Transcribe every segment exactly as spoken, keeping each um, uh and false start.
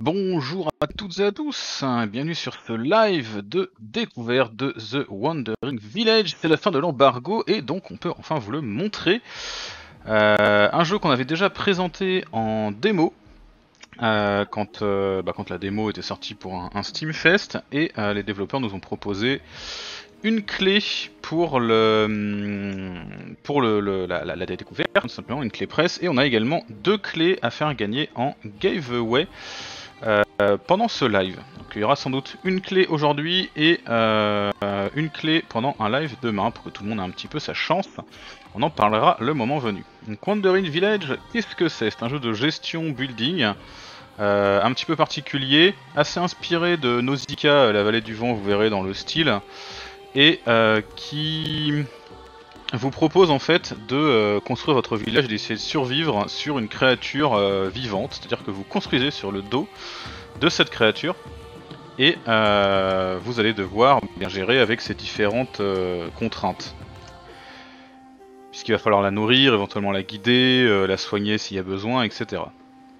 Bonjour à toutes et à tous, bienvenue sur ce live de découverte de The Wandering Village. C'est la fin de l'embargo et donc on peut enfin vous le montrer. Euh, un jeu qu'on avait déjà présenté en démo euh, quand, euh, bah, quand la démo était sortie pour un, un Steam Fest et euh, les développeurs nous ont proposé une clé pour le pour le, le la, la, la découverte, tout simplement une clé presse, et on a également deux clés à faire gagner en giveaway euh, pendant ce live. Donc il y aura sans doute une clé aujourd'hui et euh, une clé pendant un live demain pour que tout le monde ait un petit peu sa chance. On en parlera le moment venu. Donc Wandering Village, qu'est-ce que c'est? C'est un jeu de gestion building. Euh, un petit peu particulier, assez inspiré de Nausicaa, la vallée du vent, vous verrez dans le style, et euh, qui vous propose en fait de euh, construire votre village et d'essayer de survivre sur une créature euh, vivante, c'est-à-dire que vous construisez sur le dos de cette créature et euh, vous allez devoir bien gérer avec ces différentes euh, contraintes. Puisqu'il va falloir la nourrir, éventuellement la guider, euh, la soigner s'il y a besoin, et cetera.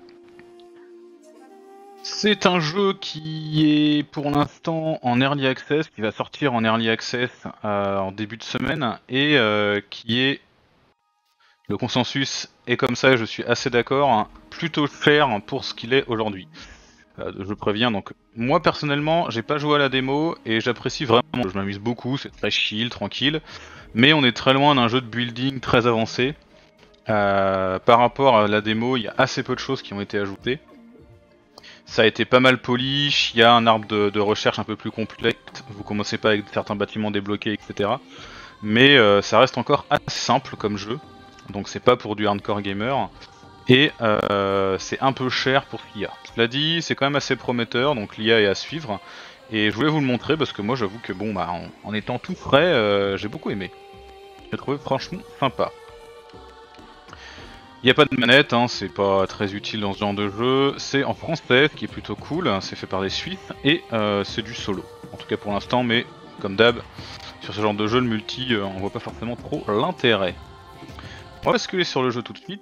C'est un jeu qui est pour l'instant en Early Access, qui va sortir en Early Access euh, en début de semaine, et euh, qui est, le consensus est comme ça, je suis assez d'accord, hein, plutôt cher pour ce qu'il est aujourd'hui. Euh, je préviens, donc moi personnellement j'ai pas joué à la démo et j'apprécie vraiment, je m'amuse beaucoup, c'est très chill, tranquille, mais on est très loin d'un jeu de building très avancé. Euh, par rapport à la démo, il y a assez peu de choses qui ont été ajoutées. Ça a été pas mal polish, il y a un arbre de, de recherche un peu plus complexe, vous commencez pas avec certains bâtiments débloqués, et cetera. Mais euh, ça reste encore assez simple comme jeu, donc c'est pas pour du hardcore gamer, et euh, c'est un peu cher pour ce qu'il y a. Cela dit, c'est quand même assez prometteur, donc l'I A est à suivre, et je voulais vous le montrer parce que moi j'avoue que bon, bah, en, en étant tout frais, euh, j'ai beaucoup aimé. J'ai trouvé franchement sympa. Il n'y a pas de manette, hein, c'est pas très utile dans ce genre de jeu, c'est en français, ce qui est plutôt cool, c'est fait par des Suisses, et euh, c'est du solo, en tout cas pour l'instant, mais comme d'hab, sur ce genre de jeu, le multi, euh, on voit pas forcément trop l'intérêt. On va basculer sur le jeu tout de suite.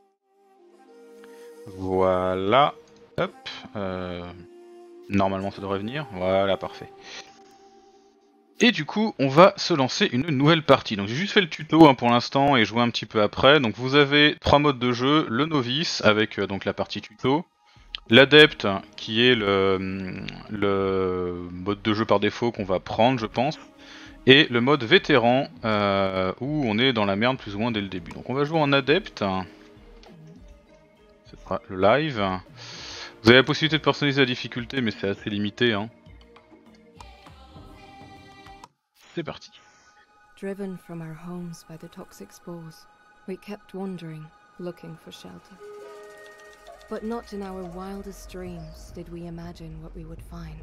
Voilà, hop, euh, normalement ça devrait venir, voilà, parfait. Et du coup, on va se lancer une nouvelle partie. Donc j'ai juste fait le tuto hein, pour l'instant et joué un petit peu après. Donc vous avez trois modes de jeu, le novice avec euh, donc la partie tuto, l'adepte qui est le, le mode de jeu par défaut qu'on va prendre je pense, et le mode vétéran euh, où on est dans la merde plus ou moins dès le début. Donc on va jouer en adepte, ce sera le live. Vous avez la possibilité de personnaliser la difficulté mais c'est assez limité hein. C'est parti. Driven from our homes by the toxic spores, we kept wandering, looking for shelter. But not in our wildest dreams did we imagine what we would find.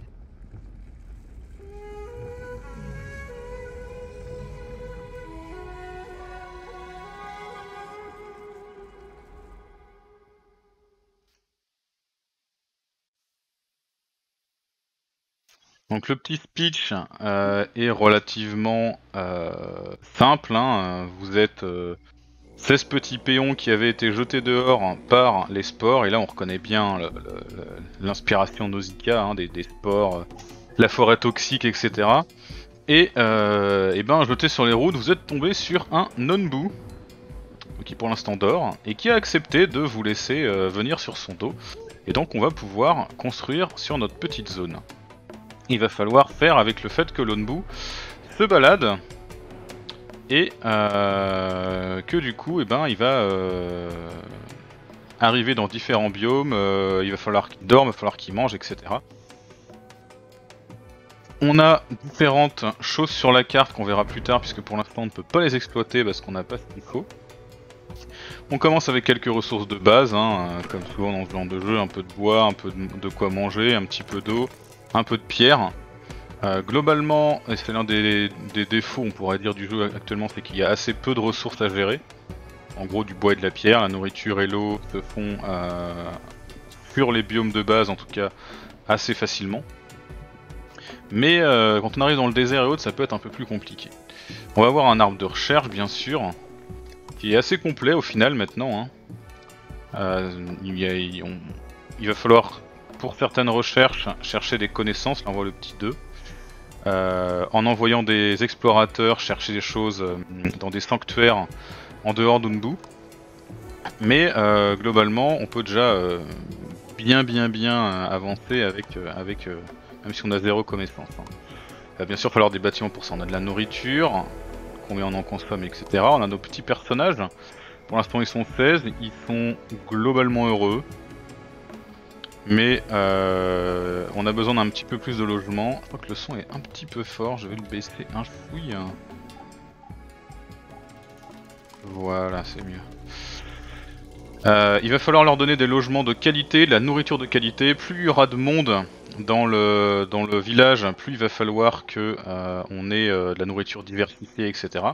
Donc le petit speech euh, est relativement euh, simple, hein. Vous êtes euh, seize petits péons qui avaient été jetés dehors par les spores, et là on reconnaît bien l'inspiration Nausicaa, hein, des, des spores, euh, la forêt toxique, et cetera. Et, euh, et ben jetés sur les routes, vous êtes tombé sur un Nonbu, qui pour l'instant dort, et qui a accepté de vous laisser euh, venir sur son dos. Et donc on va pouvoir construire sur notre petite zone. Il va falloir faire avec le fait que l'Onbu se balade et euh, que du coup eh ben, il va euh, arriver dans différents biomes, euh, il va falloir qu'il dorme, il va falloir qu'il mange, et cetera. On a différentes choses sur la carte qu'on verra plus tard puisque pour l'instant on ne peut pas les exploiter parce qu'on n'a pas ce qu'il faut. On commence avec quelques ressources de base, hein, comme souvent dans ce genre de jeu, un peu de bois, un peu de, de quoi manger, un petit peu d'eau, un peu de pierre. Euh, globalement, et c'est l'un des, des défauts on pourrait dire du jeu actuellement, c'est qu'il y a assez peu de ressources à gérer. En gros du bois et de la pierre, la nourriture et l'eau se font euh, sur les biomes de base en tout cas assez facilement. Mais euh, quand on arrive dans le désert et autres, ça peut être un peu plus compliqué. On va avoir un arbre de recherche bien sûr, qui est assez complet au final maintenant. Hein. Euh, il, y a, il, on, il va falloir pour certaines recherches, chercher des connaissances, là on voit le petit deux. Euh, en envoyant des explorateurs chercher des choses euh, dans des sanctuaires en dehors d'Unbu. Mais euh, globalement, on peut déjà euh, bien bien bien euh, avancer avec, euh, avec euh, même si on a zéro connaissance. Hein. Il va bien sûr falloir des bâtiments pour ça. On a de la nourriture, combien on en consomme, et cetera. On a nos petits personnages. Pour l'instant, ils sont seize. Ils sont globalement heureux. Mais euh, on a besoin d'un petit peu plus de logement. Je crois que le son est un petit peu fort. Je vais le baisser un fouille. Voilà, c'est mieux. Euh, il va falloir leur donner des logements de qualité, de la nourriture de qualité. Plus il y aura de monde dans le, dans le village, plus il va falloir que euh, on ait euh, de la nourriture diversifiée, et cetera.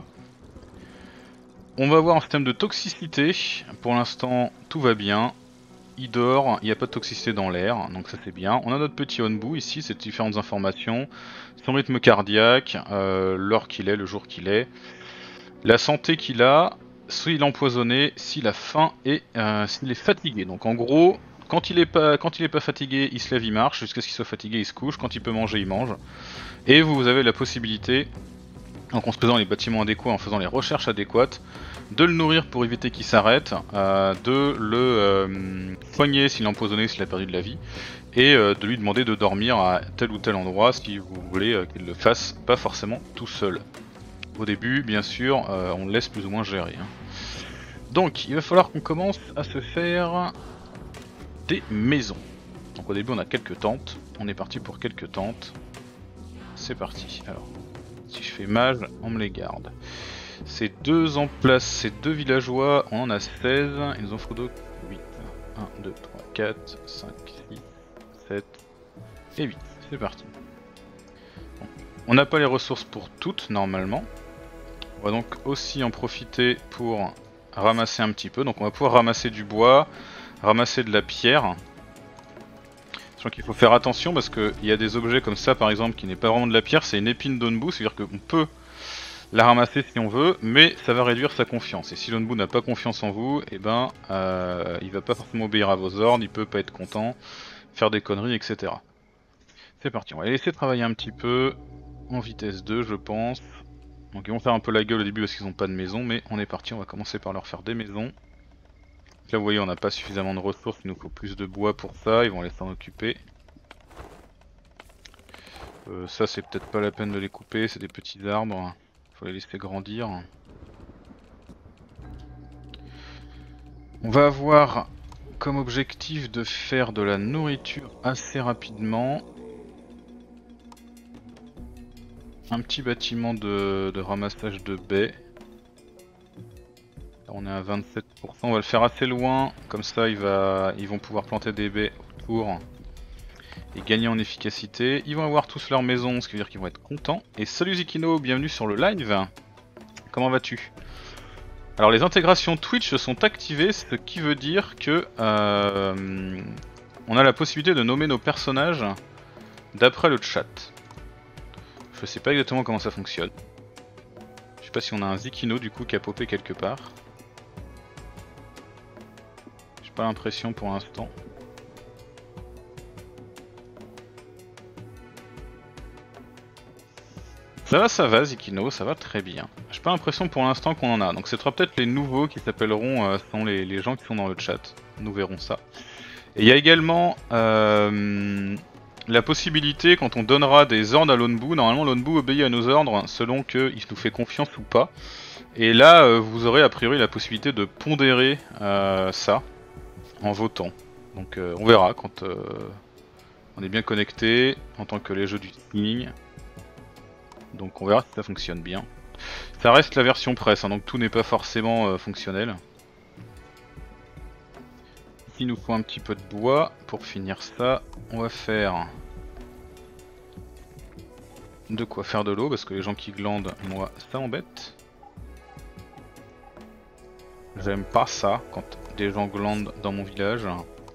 On va avoir un système de toxicité. Pour l'instant, tout va bien. Il dort, il n'y a pas de toxicité dans l'air, donc ça c'est bien. On a notre petit Onbu ici, c'est différentes informations. Son rythme cardiaque, euh, l'heure qu'il est, le jour qu'il est. La santé qu'il a, s'il est empoisonné, s'il a faim et euh, s'il est fatigué. Donc en gros, quand il est pas, quand il est pas fatigué, il se lève, il marche. Jusqu'à ce qu'il soit fatigué, il se couche. Quand il peut manger, il mange. Et vous avez la possibilité, en construisant les bâtiments adéquats, en faisant les recherches adéquates, de le nourrir pour éviter qu'il s'arrête, euh, de le euh, soigner s'il est empoisonné, s'il a perdu de la vie, et euh, de lui demander de dormir à tel ou tel endroit si vous voulez euh, qu'il le fasse pas forcément tout seul. Au début, bien sûr, euh, on le laisse plus ou moins gérer. Hein. Donc, il va falloir qu'on commence à se faire des maisons. Donc au début, on a quelques tentes. On est parti pour quelques tentes. C'est parti. Alors, si je fais mage, on me les garde. Ces deux en place, ces deux villageois, on en a seize, il nous en faut donc huit. un, deux, trois, quatre, cinq, six, sept et huit. C'est parti. Bon. On n'a pas les ressources pour toutes normalement. On va donc aussi en profiter pour ramasser un petit peu. Donc on va pouvoir ramasser du bois, ramasser de la pierre. Sachant qu'il faut faire attention parce qu'il y a des objets comme ça par exemple qui n'est pas vraiment de la pierre, c'est une épine d'Onbu, c'est-à-dire qu'on peut la ramasser si on veut, mais ça va réduire sa confiance. Et si l'Onbu n'a pas confiance en vous, et eh ben euh, il va pas forcément obéir à vos ordres, il peut pas être content, faire des conneries, et cetera. C'est parti, on va les laisser travailler un petit peu en vitesse deux, je pense. Donc ils vont faire un peu la gueule au début parce qu'ils n'ont pas de maison, mais on est parti, on va commencer par leur faire des maisons. Là vous voyez, on n'a pas suffisamment de ressources, il nous faut plus de bois pour ça, ils vont laisser s'en occuper. Euh, ça c'est peut-être pas la peine de les couper, c'est des petits arbres. Faut les laisser grandir. On va avoir comme objectif de faire de la nourriture assez rapidement. Un petit bâtiment de, de ramassage de baies. Là, on est à vingt-sept pour cent, on va le faire assez loin, comme ça il va, ils vont pouvoir planter des baies autour et gagner en efficacité. Ils vont avoir tous leur maison, ce qui veut dire qu'ils vont être contents. Et salut Zikino, bienvenue sur le live. Comment vas-tu? Alors les intégrations Twitch sont activées, ce qui veut dire que euh, on a la possibilité de nommer nos personnages d'après le chat. Je sais pas exactement comment ça fonctionne. Je sais pas si on a un Zikino du coup qui a popé quelque part. J'ai pas l'impression pour l'instant. Ça va, ça va Zikino, ça va très bien. J'ai pas l'impression pour l'instant qu'on en a, donc ce sera peut-être les nouveaux qui s'appelleront euh, sont les, les gens qui sont dans le chat. Nous verrons ça. Et il y a également euh, la possibilité, quand on donnera des ordres à l'Onbu, normalement l'Onbu obéit à nos ordres selon qu'il nous fait confiance ou pas. Et là, euh, vous aurez a priori la possibilité de pondérer euh, ça en votant. Donc euh, on verra quand euh, on est bien connecté en tant que les jeux du teaming. Donc on verra si ça fonctionne bien. Ça reste la version presse, hein, donc tout n'est pas forcément euh, fonctionnel. Ici il nous faut un petit peu de bois pour finir ça. On va faire de quoi faire de l'eau, parce que les gens qui glandent, moi, ça m'embête. J'aime pas ça, quand des gens glandent dans mon village.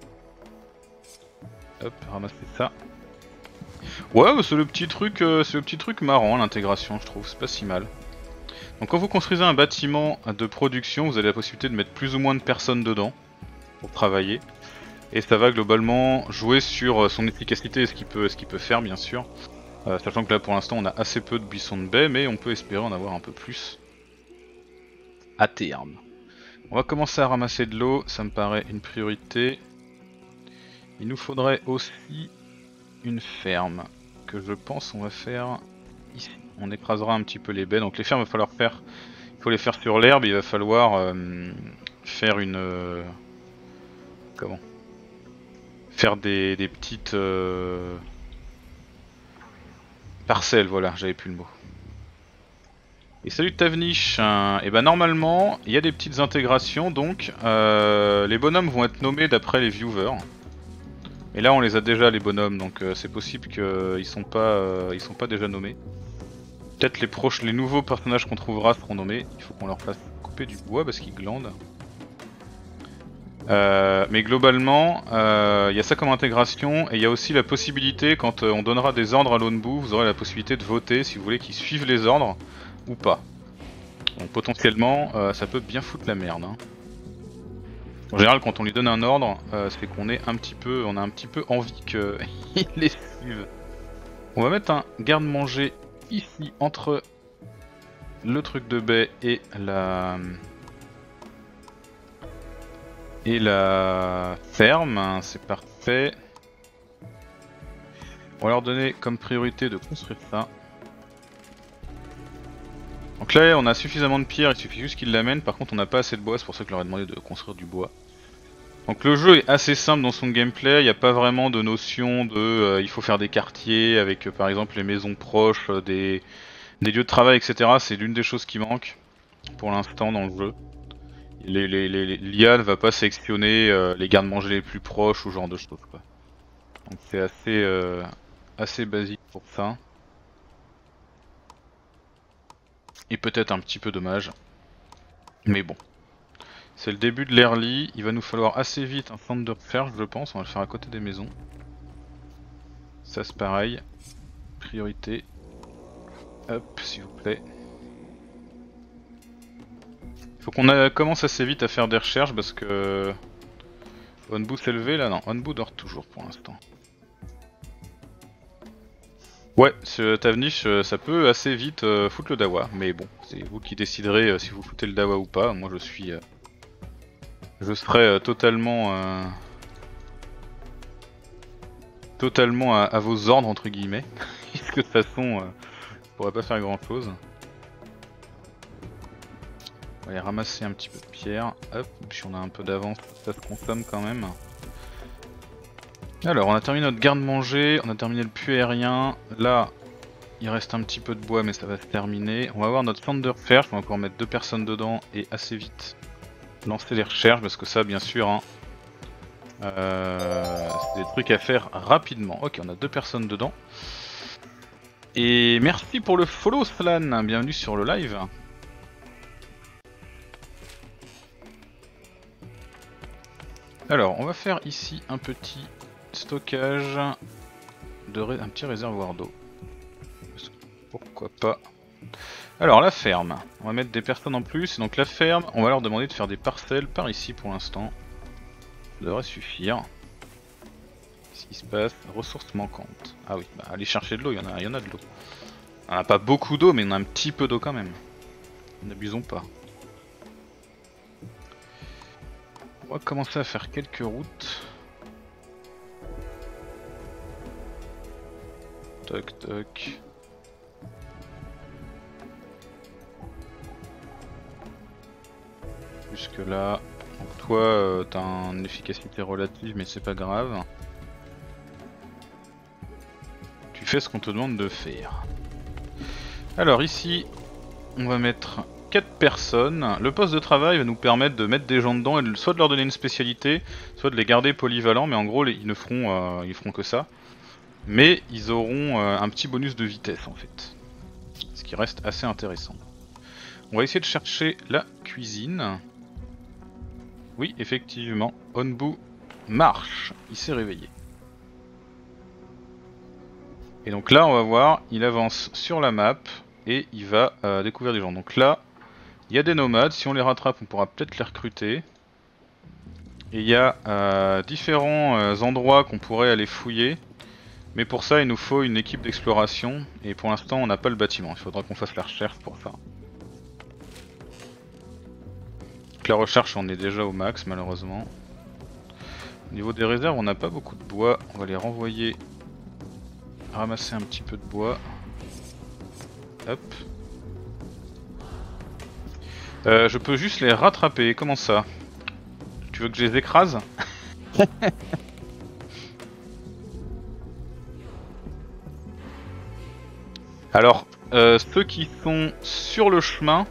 Hop, ramasser ça. Ouais, c'est le petit truc, euh, c'est le petit truc marrant l'intégration, je trouve, c'est pas si mal. Donc quand vous construisez un bâtiment de production, vous avez la possibilité de mettre plus ou moins de personnes dedans pour travailler. Et ça va globalement jouer sur son efficacité et ce qu'il peut, ce qu'il peut faire bien sûr. Euh, sachant que là pour l'instant on a assez peu de buissons de baie, mais on peut espérer en avoir un peu plus à terme. On va commencer à ramasser de l'eau, ça me paraît une priorité. Il nous faudrait aussi une ferme, que je pense on va faire ici. On écrasera un petit peu les baies, donc les fermes il va falloir faire, il faut les faire sur l'herbe, il va falloir euh, faire une... Euh, comment Faire des, des petites... Euh, parcelles, voilà, j'avais plus le mot. Et salut Tavnish, euh, et ben normalement il y a des petites intégrations, donc euh, les bonhommes vont être nommés d'après les viewers. Et là on les a déjà les bonhommes, donc euh, c'est possible qu'ils sont pas euh, ils sont pas déjà nommés. Peut-être les proches, les nouveaux personnages qu'on trouvera seront nommés. Il faut qu'on leur fasse couper du bois parce qu'ils glandent. Euh, mais globalement, il euh, y a ça comme intégration, et il y a aussi la possibilité, quand euh, on donnera des ordres à l'Onbu, vous aurez la possibilité de voter si vous voulez qu'ils suivent les ordres ou pas. Donc potentiellement, euh, ça peut bien foutre la merde. Hein. En général, quand on lui donne un ordre, euh, c'est qu'on est un petit peu, on a un petit peu envie qu'il les suive. On va mettre un garde-manger ici entre le truc de baie et la et la ferme. C'est parfait. On va leur donner comme priorité de construire ça. Donc là on a suffisamment de pierre, il suffit juste qu'ils l'amènent, par contre on n'a pas assez de bois, c'est pour ça que je leur ai demandé de construire du bois. Donc le jeu est assez simple dans son gameplay, il n'y a pas vraiment de notion de euh, il faut faire des quartiers avec euh, par exemple les maisons proches, euh, des, des lieux de travail, et cetera. C'est l'une des choses qui manque pour l'instant dans le jeu. Les, les, les, l'I A ne va pas sélectionner euh, les garde-manger les plus proches ou ce genre de choses quoi. Donc c'est assez, euh, assez basique pour ça. Et peut-être un petit peu dommage. Mais bon. C'est le début de l'early, il va nous falloir assez vite un centre de recherche je pense, on va le faire à côté des maisons. Ça c'est pareil. Priorité. Hop, s'il vous plaît. Il faut qu'on commence assez vite à faire des recherches parce que... Onbu s'est levé là? Non, Onbu dort toujours pour l'instant. Ouais, ce Tavnish, ça peut assez vite euh, foutre le dawa, mais bon, c'est vous qui déciderez euh, si vous foutez le dawa ou pas. Moi je suis... Euh, je serai euh, totalement... Euh, totalement à, à vos ordres entre guillemets, puisque de toute façon, euh, je pourrais pas faire grand chose. On va aller ramasser un petit peu de pierre, hop, puis on a un peu d'avance, ça se consomme quand même. Alors on a terminé notre garde-manger, on a terminé le puits aérien, là il reste un petit peu de bois mais ça va se terminer. On va avoir notre centre de recherche, on va pouvoir mettre deux personnes dedans et assez vite lancer les recherches parce que ça bien sûr, hein, euh, c'est des trucs à faire rapidement. Ok, on a deux personnes dedans. Et merci pour le follow Slan, bienvenue sur le live. Alors on va faire ici un petit stockage, de ré... un petit réservoir d'eau. Pourquoi pas. Alors la ferme, on va mettre des personnes en plus, et donc la ferme, on va leur demander de faire des parcelles par ici pour l'instant. Ça devrait suffire. Qu'est-ce qui se passe? Ressources manquantes. Ah oui, bah aller chercher de l'eau, il y en a, il y en a de l'eau. On n'a pas beaucoup d'eau, mais on a un petit peu d'eau quand même. N'abusons pas. On va commencer à faire quelques routes. Toc toc. Jusque là. Donc toi, euh, t'as une efficacité relative, mais c'est pas grave. Tu fais ce qu'on te demande de faire. Alors ici, on va mettre quatre personnes. Le poste de travail va nous permettre de mettre des gens dedans et de, soit de leur donner une spécialité, soit de les garder polyvalents, mais en gros les, ils ne feront, euh, ils feront que ça. Mais ils auront euh, un petit bonus de vitesse en fait. Ce qui reste assez intéressant. On va essayer de chercher la cuisine. Oui, effectivement, Onbu marche. Il s'est réveillé. Et donc là, on va voir, il avance sur la map et il va euh, découvrir des gens. Donc là, il y a des nomades. Si on les rattrape, on pourra peut-être les recruter. Et il y a euh, différents euh, endroits qu'on pourrait aller fouiller. Mais pour ça il nous faut une équipe d'exploration. Et pour l'instant on n'a pas le bâtiment, il faudra qu'on fasse la recherche pour ça. Donc la recherche on est déjà au max malheureusement. Au niveau des réserves on n'a pas beaucoup de bois, on va les renvoyer ramasser un petit peu de bois. Hop. Euh, je peux juste les rattraper, comment ça? Tu veux que je les écrase? Alors, euh, ceux qui sont sur le chemin,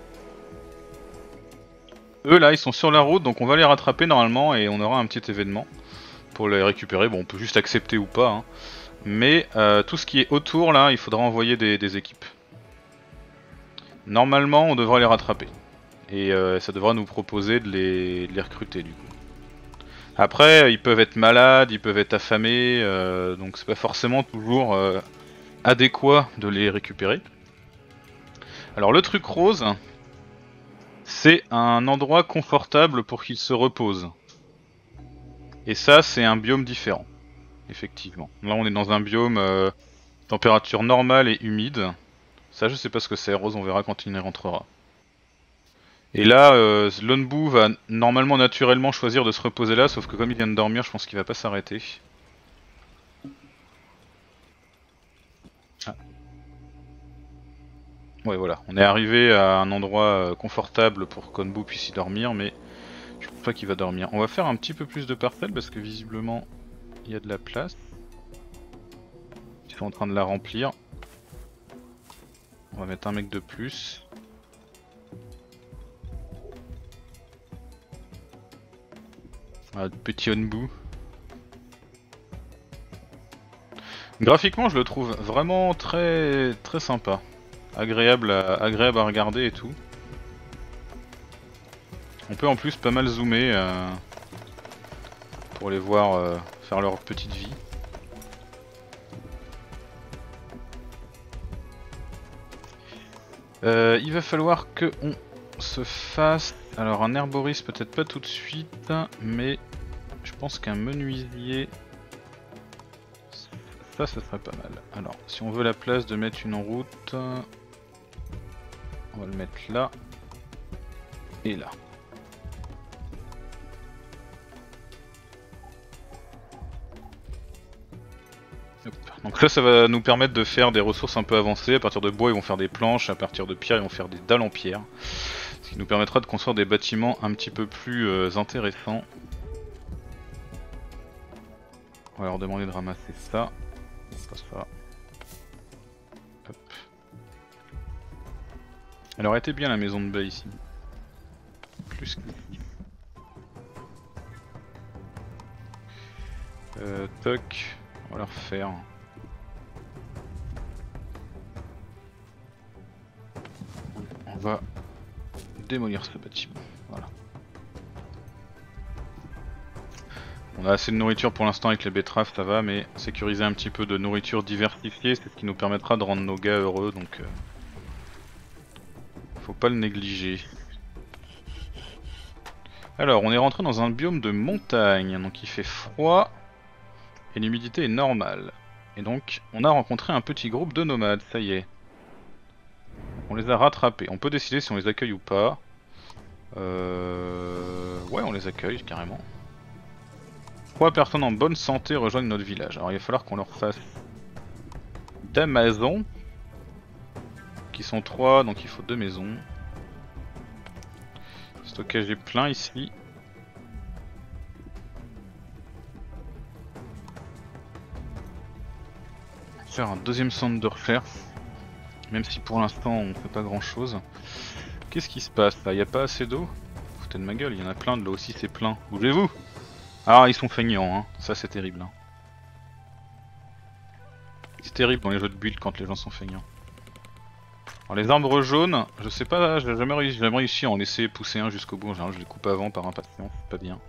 eux là ils sont sur la route donc on va les rattraper normalement et on aura un petit événement pour les récupérer. Bon on peut juste accepter ou pas, hein. Mais euh, tout ce qui est autour là il faudra envoyer des, des équipes. Normalement on devra les rattraper. Et euh, ça devra nous proposer de les, de les recruter du coup. Après ils peuvent être malades, ils peuvent être affamés, euh, donc c'est pas forcément toujours euh, adéquat de les récupérer. Alors le truc rose, c'est un endroit confortable pour qu'ils se reposent. Et ça c'est un biome différent, effectivement. Là on est dans un biome euh, température normale et humide. Ça je sais pas ce que c'est, Rose, on verra quand il y rentrera. Et là, euh, Lonbu va normalement naturellement choisir de se reposer là, sauf que comme il vient de dormir, je pense qu'il va pas s'arrêter. Ah. Ouais voilà, on est arrivé à un endroit confortable pour que Lonbu puisse y dormir, mais je pense pas qu'il va dormir. On va faire un petit peu plus de parcelles parce que visiblement il y a de la place. Ils sont en train de la remplir. On va mettre un mec de plus. Ah, petit Onbu. Graphiquement je le trouve vraiment très très sympa. Agréable à, agréable à regarder et tout. On peut en plus pas mal zoomer euh, pour les voir euh, faire leur petite vie. Euh, il va falloir que on se fasse... Alors un herboriste peut-être pas tout de suite, mais je pense qu'un menuisier... Ça, ça serait pas mal. Alors, si on veut la place de mettre une route, on va le mettre là et là. Hop. Donc là, ça va nous permettre de faire des ressources un peu avancées. À partir de bois, ils vont faire des planches. À partir de pierre, ils vont faire des dalles en pierre. Ce qui nous permettra de construire des bâtiments un petit peu plus euh, intéressants. On va leur demander de ramasser ça. Pas ça. Hop. Elle aurait été bien la maison de baie ici. Plus qu'ici. Euh, toc. On va leur faire. On va démolir ce bâtiment. Voilà. On a assez de nourriture pour l'instant avec les betteraves, ça va, mais sécuriser un petit peu de nourriture diversifiée, c'est ce qui nous permettra de rendre nos gars heureux, donc euh, faut pas le négliger. Alors, on est rentré dans un biome de montagne, donc il fait froid et l'humidité est normale. Et donc, on a rencontré un petit groupe de nomades, ça y est. On les a rattrapés. On peut décider si on les accueille ou pas. Euh... Ouais, on les accueille carrément. Trois personnes en bonne santé rejoignent notre village. Alors il va falloir qu'on leur fasse des maisons. Qui sont trois, donc il faut deux maisons. Stockage est plein ici. Faire un deuxième centre de recherche. Même si pour l'instant on fait pas grand chose. Qu'est-ce qui se passe là? Il n'y a pas assez d'eau? Foutez de ma gueule, il y en a plein de l'eau aussi, c'est plein. Bougez-vous! Ah, ils sont feignants, hein. Ça c'est terrible. Hein. C'est terrible dans les jeux de build quand les gens sont feignants. Alors les arbres jaunes, je sais pas, j'ai jamais, réussi, jamais réussi à en laisser pousser un jusqu'au bout. En général, je les coupe avant par impatience, c'est pas bien.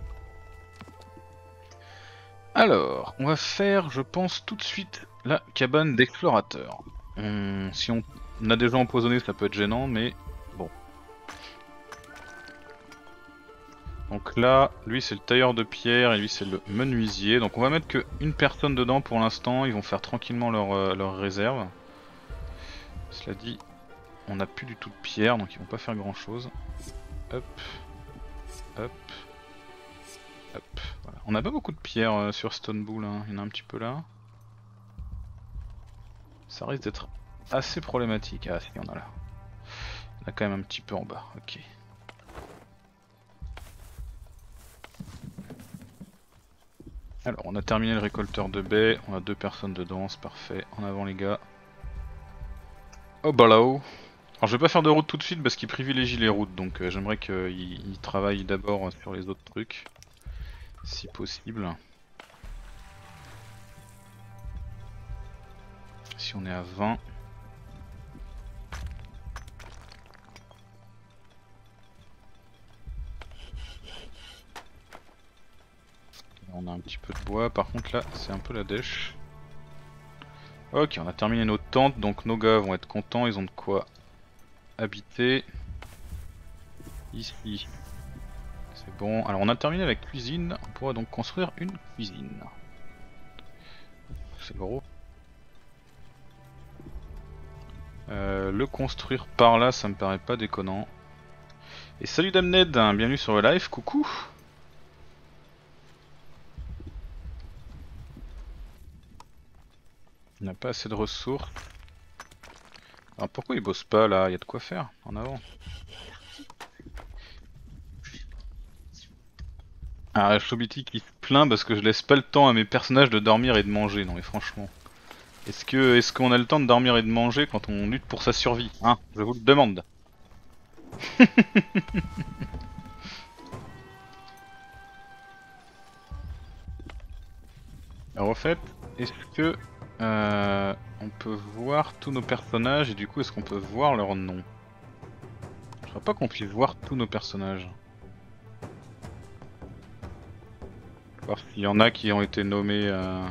Alors, on va faire, je pense, tout de suite la cabane d'explorateur. On... Si on a des gens empoisonnés, ça peut être gênant, mais bon. Donc là, lui c'est le tailleur de pierre et lui c'est le menuisier. Donc on va mettre que une personne dedans pour l'instant. Ils vont faire tranquillement leur, euh, leur réserve. Cela dit, on n'a plus du tout de pierre donc ils vont pas faire grand chose. Hop, hop, hop. Voilà. On n'a pas beaucoup de pierre euh, sur Stone Bull, hein. Il y en a un petit peu là. Ça risque d'être assez problématique. Ah si, il y en a là. Il y en a quand même un petit peu en bas. Ok. Alors on a terminé le récolteur de baies, on a deux personnes dedans, c'est parfait. En avant les gars. Oh bah là-haut. Alors je vais pas faire de route tout de suite parce qu'il privilégie les routes, donc euh, j'aimerais qu'il travaille d'abord sur les autres trucs. Si possible. Si on est à vingt. On a un petit peu de bois, par contre là c'est un peu la dèche. Ok, on a terminé nos tentes, donc nos gars vont être contents, ils ont de quoi habiter. Ici, c'est bon. Alors on a terminé la cuisine, on pourra donc construire une cuisine. C'est gros. Euh, le construire par là, ça me paraît pas déconnant. Et salut Damned, hein, bienvenue sur le live, coucou. On n'a pas assez de ressources. Alors pourquoi ils bossent pas là? Il y a de quoi faire, en avant. Ah, Chobiti qui se plaint parce que je laisse pas le temps à mes personnages de dormir et de manger. Non mais franchement. Est-ce que est-ce qu'on a le temps de dormir et de manger quand on lutte pour sa survie? Hein, je vous le demande. Alors au fait, est-ce que euh, on peut voir tous nos personnages et du coup est-ce qu'on peut voir leur nom? Je crois pas qu'on puisse voir tous nos personnages. Voir s'il y en a qui ont été nommés euh,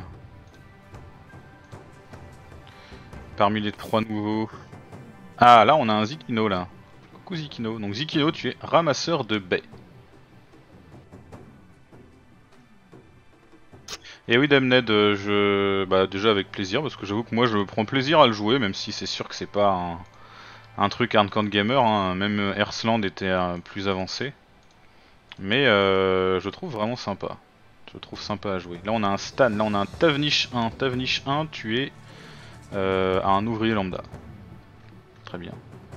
parmi les trois nouveaux. Ah là on a un Zikino là. Coucou Zikino. Donc Zikino, tu es ramasseur de baies. Et oui Damned, euh, je... bah déjà avec plaisir parce que j'avoue que moi je prends plaisir à le jouer même si c'est sûr que c'est pas un, un truc hardcore gamer, hein. Même Earthland était euh, plus avancé. Mais euh, je trouve vraiment sympa. Je trouve sympa à jouer. Là on a un Stan, là on a un Tavnish un. Tavnish un, tu es euh, un ouvrier lambda. Très bien.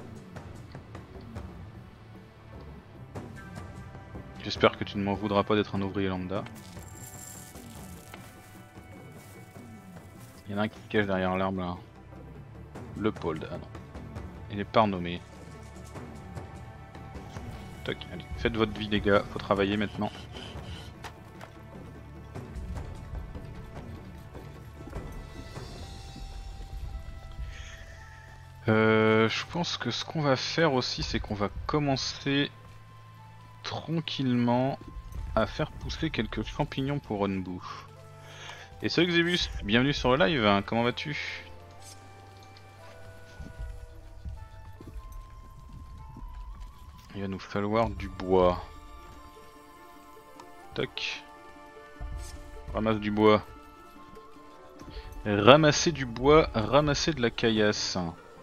J'espère que tu ne m'en voudras pas d'être un ouvrier lambda. Il y en a un qui se cache derrière l'arbre là. Leopold, ah non. Il est pas renommé. Toc, allez, faites votre vie les gars, faut travailler maintenant. Euh, je pense que ce qu'on va faire aussi, c'est qu'on va commencer tranquillement à faire pousser quelques champignons pour Runboo. Et salut Xebus, bienvenue sur le live, hein. Comment vas-tu? Il va nous falloir du bois. Toc. Ramasse du bois. Ramasser du bois, ramasser de la caillasse.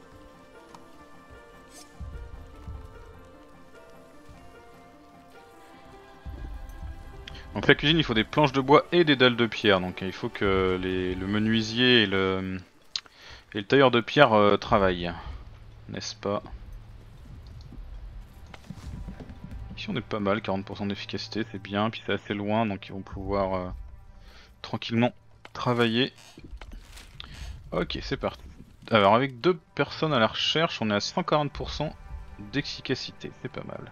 Donc la cuisine il faut des planches de bois et des dalles de pierre, donc il faut que les, le menuisier et le, et le tailleur de pierre euh, travaillent, n'est-ce pas? Ici on est pas mal, quarante pour cent d'efficacité c'est bien, puis c'est assez loin donc ils vont pouvoir euh, tranquillement travailler. Ok c'est parti. Alors avec deux personnes à la recherche on est à cent quarante pour cent d'efficacité, c'est pas mal.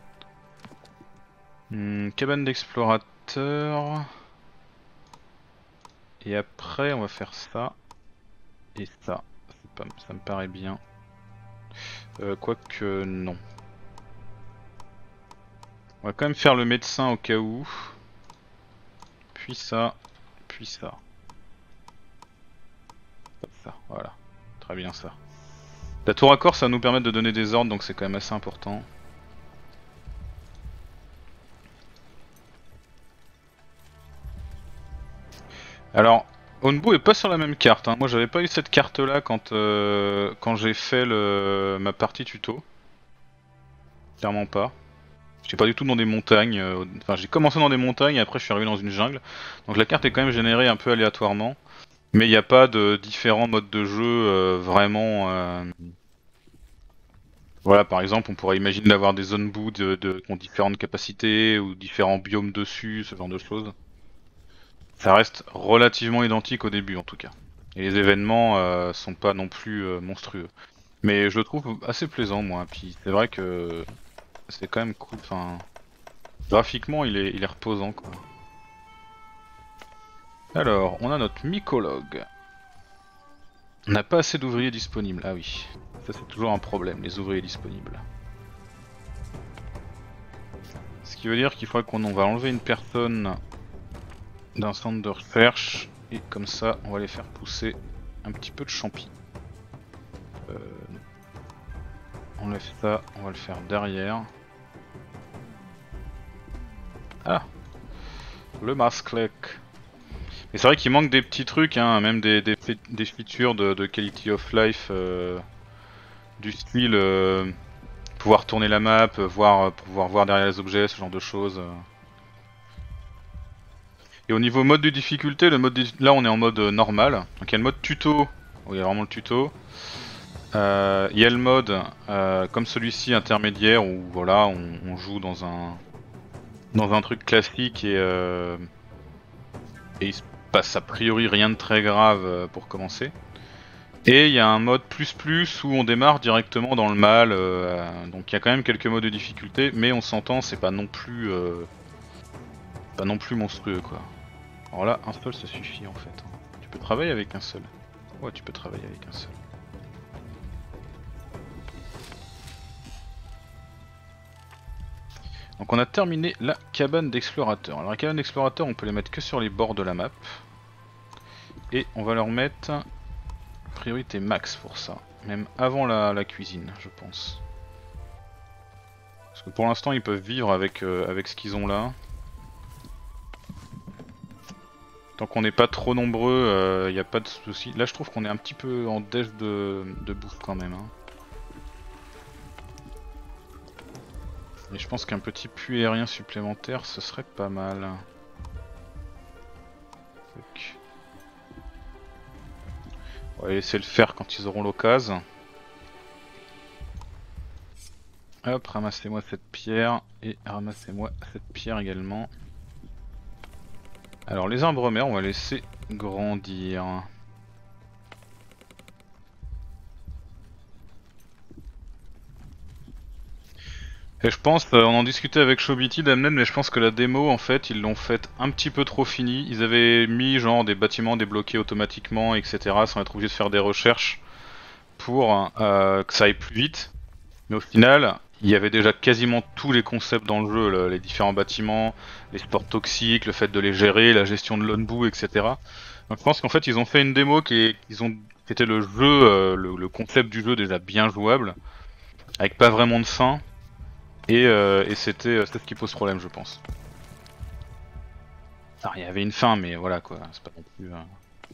Hmm, cabane d'explorateur. Et après on va faire ça. Et ça. Pas, ça me paraît bien. Euh, Quoique non. On va quand même faire le médecin au cas où. Puis ça. Puis ça. Ça, voilà. Très bien ça. La tour à corps ça va nous permettre de donner des ordres donc c'est quand même assez important. Alors, Onbu est pas sur la même carte, hein. Moi j'avais pas eu cette carte là quand, euh, quand j'ai fait le... ma partie tuto. Clairement pas. J'étais pas du tout dans des montagnes, euh, enfin j'ai commencé dans des montagnes et après je suis arrivé dans une jungle. Donc la carte est quand même générée un peu aléatoirement. Mais il n'y a pas de différents modes de jeu euh, vraiment... Euh... Voilà, par exemple on pourrait imaginer d'avoir des zones bout de, de, qui ont différentes capacités ou différents biomes dessus, ce genre de choses. Ça reste relativement identique au début en tout cas. Et les événements euh, sont pas non plus euh, monstrueux. Mais je le trouve assez plaisant moi, puis c'est vrai que c'est quand même cool, enfin... Graphiquement il est, il est reposant quoi. Alors, on a notre mycologue. On n'a pas assez d'ouvriers disponibles, ah oui. Ça c'est toujours un problème, les ouvriers disponibles. Ce qui veut dire qu'il faudra qu'on va enlever une personne d'un centre de recherche, et comme ça on va les faire pousser un petit peu de champi. Euh... On enlève ça, on va le faire derrière. Ah, le masclec. Et c'est vrai qu'il manque des petits trucs, hein, même des, des, des features de, de quality of life euh, du style euh, pouvoir tourner la map, voir, pouvoir voir derrière les objets, ce genre de choses. Et au niveau mode de difficulté, le mode de... là on est en mode normal. Donc il y a le mode tuto, où il y a vraiment le tuto. Euh, il y a le mode euh, comme celui-ci intermédiaire où voilà on, on joue dans un dans un truc classique et, euh, et il se passe a priori rien de très grave euh, pour commencer. Et il y a un mode plus plus où on démarre directement dans le mal, euh, donc il y a quand même quelques modes de difficulté, mais on s'entend, c'est pas non plus euh, pas non plus monstrueux quoi. Alors là, un seul ça suffit en fait. Tu peux travailler avec un seul. Ouais, tu peux travailler avec un seul. Donc on a terminé la cabane d'explorateur. Alors la cabane d'explorateur, on peut les mettre que sur les bords de la map. Et on va leur mettre priorité max pour ça. Même avant la, la cuisine, je pense. Parce que pour l'instant, ils peuvent vivre avec, euh, avec ce qu'ils ont là. Tant qu'on n'est pas trop nombreux, il euh, n'y a pas de souci. Là, je trouve qu'on est un petit peu en dèche de, de bouffe quand même. Hein. Et je pense qu'un petit puits aérien supplémentaire, ce serait pas mal. Donc. On va laisser le faire quand ils auront l'occasion. Hop, ramassez-moi cette pierre et ramassez-moi cette pierre également. Alors les arbres mères, on va laisser grandir. Et je pense, euh, on en discutait avec Shobiti d'Amnen, mais je pense que la démo en fait ils l'ont faite un petit peu trop finie. Ils avaient mis genre des bâtiments débloqués automatiquement, et cetera sans être obligés de faire des recherches pour euh, que ça aille plus vite. Mais au final, il y avait déjà quasiment tous les concepts dans le jeu, le, les différents bâtiments, les sports toxiques, le fait de les gérer, la gestion de l'onbu, et cetera. Donc je pense qu'en fait ils ont fait une démo qui, est, ils ont, qui était le jeu, euh, le, le concept du jeu déjà bien jouable, avec pas vraiment de fin. Et, euh, et c'était ce qui pose problème, je pense. Alors, il y avait une fin, mais voilà quoi, c'est pas non plus. Hein.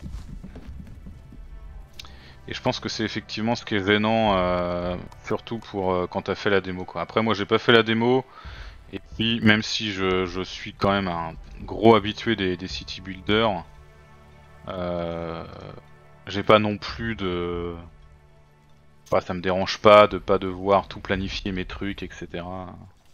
Et je pense que c'est effectivement ce qui est gênant, euh, surtout pour euh, quand t'as fait la démo quoi. Après, moi j'ai pas fait la démo, et puis même si je, je suis quand même un gros habitué des, des city builders, euh, j'ai pas non plus de. Enfin, ça me dérange pas de pas devoir tout planifier mes trucs, et cetera.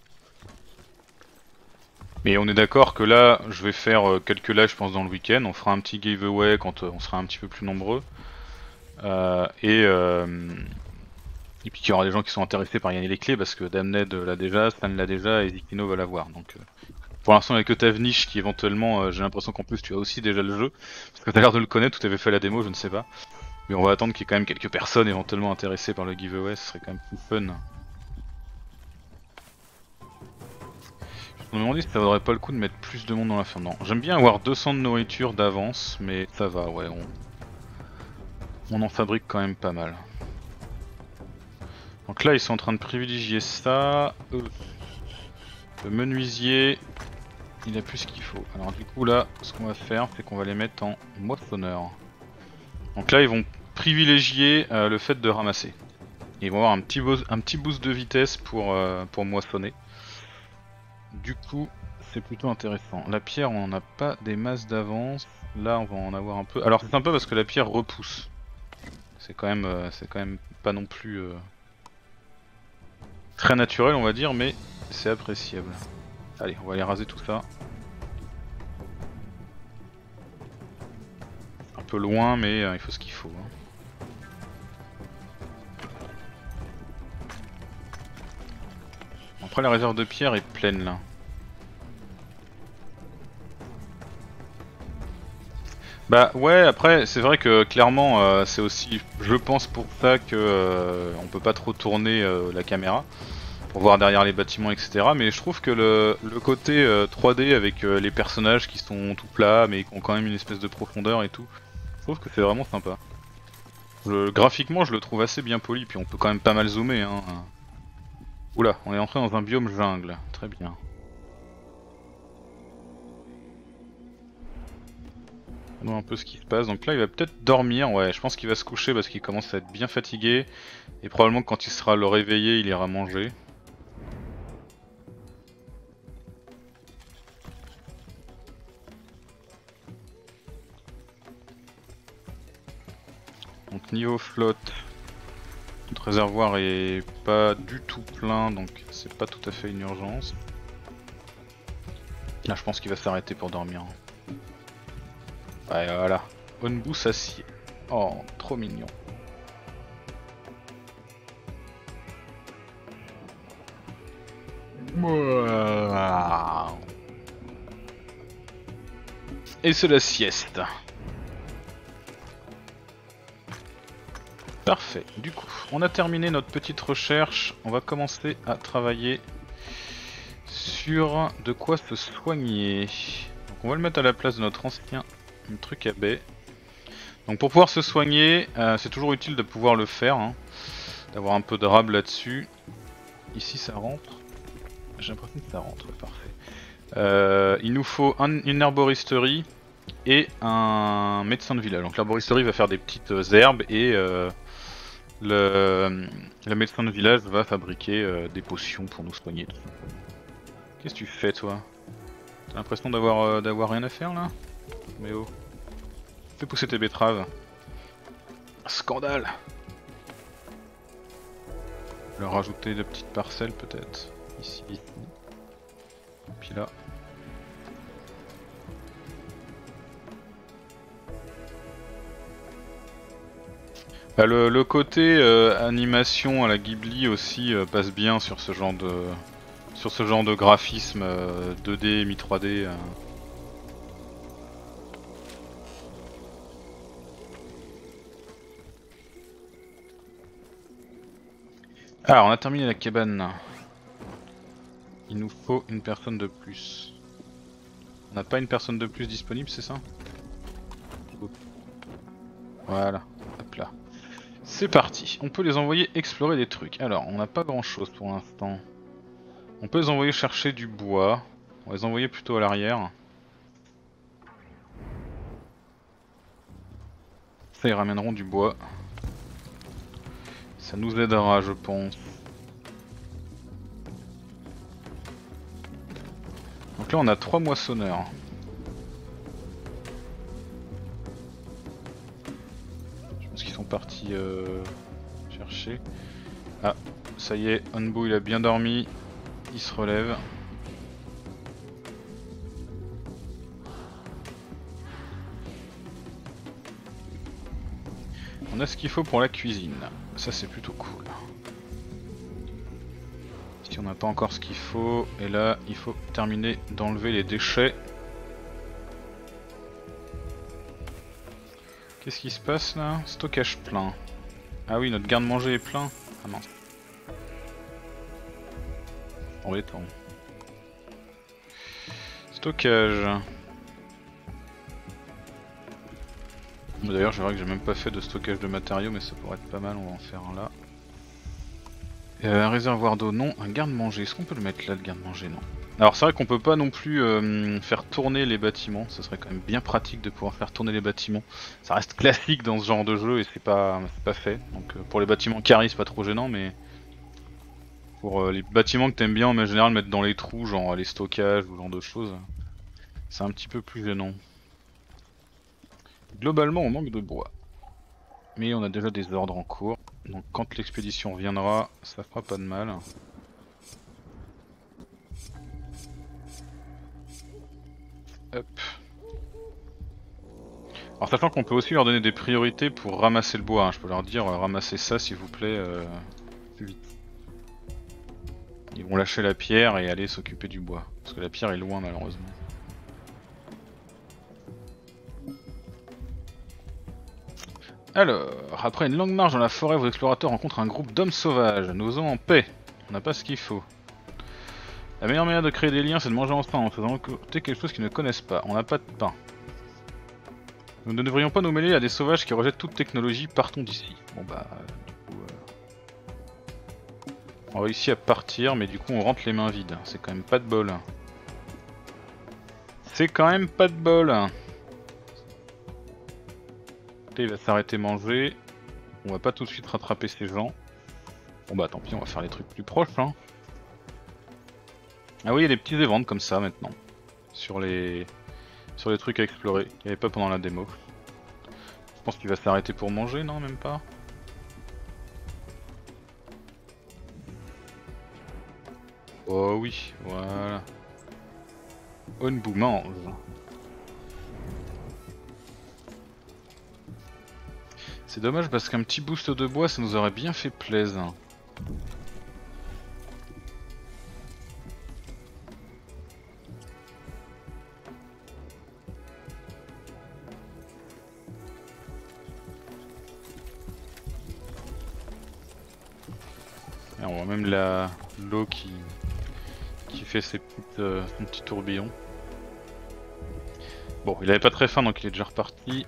Mais on est d'accord que là, je vais faire quelques lives, je pense, dans le week-end. On fera un petit giveaway quand on sera un petit peu plus nombreux. Euh, et, euh, et puis qu'il y aura des gens qui sont intéressés par gagner les clés parce que Damned l'a déjà, Stan l'a déjà et Zikino va l'avoir. Donc, euh, pour l'instant, il n'y a que Tavnish qui éventuellement, euh, j'ai l'impression qu'en plus tu as aussi déjà le jeu. Parce que tu as l'air de le connaître ou tu avais fait la démo, je ne sais pas. Mais on va attendre qu'il y ait quand même quelques personnes éventuellement intéressées par le giveaway, ce serait quand même plus fun. Je me demandais si ça vaudrait pas le coup de mettre plus de monde dans la ferme. Non, j'aime bien avoir deux cents de nourriture d'avance, mais ça va, ouais, on... on en fabrique quand même pas mal. Donc là, ils sont en train de privilégier ça. Euh, le menuisier, il a plus ce qu'il faut. Alors du coup là, ce qu'on va faire, c'est qu'on va les mettre en moissonneur. Donc là, ils vont privilégier euh, le fait de ramasser. Ils vont avoir un petit, un petit boost de vitesse pour, euh, pour moissonner. Du coup, c'est plutôt intéressant. La pierre, on n'en a pas des masses d'avance. Là, on va en avoir un peu. Alors c'est sympa parce que la pierre repousse. C'est quand même, euh, c'est quand même pas non plus euh, très naturel, on va dire, mais c'est appréciable. Allez, on va aller raser tout ça. Un peu loin, mais euh, il faut ce qu'il faut. Hein. Après, la réserve de pierre est pleine là. Bah ouais, après c'est vrai que clairement euh, c'est aussi, je pense pour ça que euh, on peut pas trop tourner euh, la caméra pour voir derrière les bâtiments, et cetera. Mais je trouve que le, le côté euh, trois D avec euh, les personnages qui sont tout plats mais qui ont quand même une espèce de profondeur et tout, je trouve que c'est vraiment sympa. Le, graphiquement je le trouve assez bien poli, puis on peut quand même pas mal zoomer. Hein. Oula, on est entré dans un biome jungle, très bien. On un peu ce qui se passe, donc là il va peut-être dormir, ouais je pense qu'il va se coucher parce qu'il commence à être bien fatigué et probablement quand il sera le réveillé il ira manger. Donc niveau flotte, notre réservoir est pas du tout plein donc c'est pas tout à fait une urgence. Là je pense qu'il va s'arrêter pour dormir. Ouais voilà, Onbu s'assied. Oh, trop mignon. Et c'est la sieste. Parfait, du coup, on a terminé notre petite recherche. On va commencer à travailler sur de quoi se soigner. Donc on va le mettre à la place de notre ancien truc à baie. Donc pour pouvoir se soigner, euh, c'est toujours utile de pouvoir le faire, hein, d'avoir un peu de rab là-dessus. Ici ça rentre. J'ai l'impression que ça rentre, parfait. Euh, il nous faut un, une herboristerie et un médecin de village. Donc l'herboristerie va faire des petites herbes et euh, le, le médecin de village va fabriquer euh, des potions pour nous soigner. Qu'est-ce que tu fais toi? T'as l'impression d'avoir euh, d'avoir rien à faire là? Mais oh. Fais pousser tes betteraves. Scandale! Leur rajouter de petites parcelles peut-être. Ici, ici. Et puis là. Bah, le, le côté euh, animation à la Ghibli aussi euh, passe bien sur ce genre de sur ce genre de graphisme euh, deux D, mi trois D. Euh. Alors on a terminé la cabane. Il nous faut une personne de plus. On n'a pas une personne de plus disponible, c'est ça? Voilà, hop là. C'est parti, on peut les envoyer explorer des trucs. Alors, on n'a pas grand chose pour l'instant. On peut les envoyer chercher du bois. On va les envoyer plutôt à l'arrière. Ça, ils ramèneront du bois. Ça nous aidera, je pense. Donc là, on a trois moissonneurs. Je pense qu'ils sont partis euh, chercher. Ah, ça y est, Onbu il a bien dormi. Il se relève. On a ce qu'il faut pour la cuisine. Ça c'est plutôt cool. Si on n'a pas encore ce qu'il faut, et là il faut terminer d'enlever les déchets. Qu'est-ce qui se passe là? Stockage plein. Ah oui, notre garde-manger est plein. Ah mince. Embêtant. Stockage. D'ailleurs, je verrai que j'ai même pas fait de stockage de matériaux, mais ça pourrait être pas mal, on va en faire un là. Euh, un réservoir d'eau, non. Un garde-manger, est-ce qu'on peut le mettre là, le garde-manger? Non. Alors c'est vrai qu'on peut pas non plus euh, faire tourner les bâtiments, ce serait quand même bien pratique de pouvoir faire tourner les bâtiments. Ça reste classique dans ce genre de jeu et c'est pas, c'est pas fait. Donc euh, pour les bâtiments carrés c'est pas trop gênant, mais pour euh, les bâtiments que t'aimes bien en général mettre dans les trous, genre les stockages ou ce genre de choses, c'est un petit peu plus gênant. Globalement on manque de bois. Mais on a déjà des ordres en cours, donc quand l'expédition viendra, ça fera pas de mal. Hop. Alors sachant qu'on peut aussi leur donner des priorités pour ramasser le bois, hein. Je peux leur dire euh, ramassez ça s'il vous plaît euh, plus vite. Ils vont lâcher la pierre et aller s'occuper du bois, parce que la pierre est loin malheureusement. Alors, après une longue marche dans la forêt, vos explorateurs rencontrent un groupe d'hommes sauvages. Nous osons en paix, on n'a pas ce qu'il faut. La meilleure manière de créer des liens c'est de manger ensemble en faisant écouter quelque chose qu'ils ne connaissent pas. On n'a pas de pain. Nous ne devrions pas nous mêler à des sauvages qui rejettent toute technologie, partons d'ici. Bon bah, du coup... Euh... On réussit à partir, mais du coup on rentre les mains vides. C'est quand même pas de bol. C'est quand même pas de bol. Il va s'arrêter manger. On va pas tout de suite rattraper ces gens. Bon bah tant pis, on va faire les trucs plus proches. Hein. Ah oui, il y a des petits évents comme ça maintenant. Sur les... Sur les trucs à explorer. Il n'y avait pas pendant la démo. Je pense qu'il va s'arrêter pour manger, non, même pas. Oh oui, voilà. Onbu mange. C'est dommage parce qu'un petit boost de bois ça nous aurait bien fait plaisir. Et on voit même la l'eau qui qui fait ses petites, euh, son petit tourbillon. Bon, il avait pas très faim donc il est déjà reparti.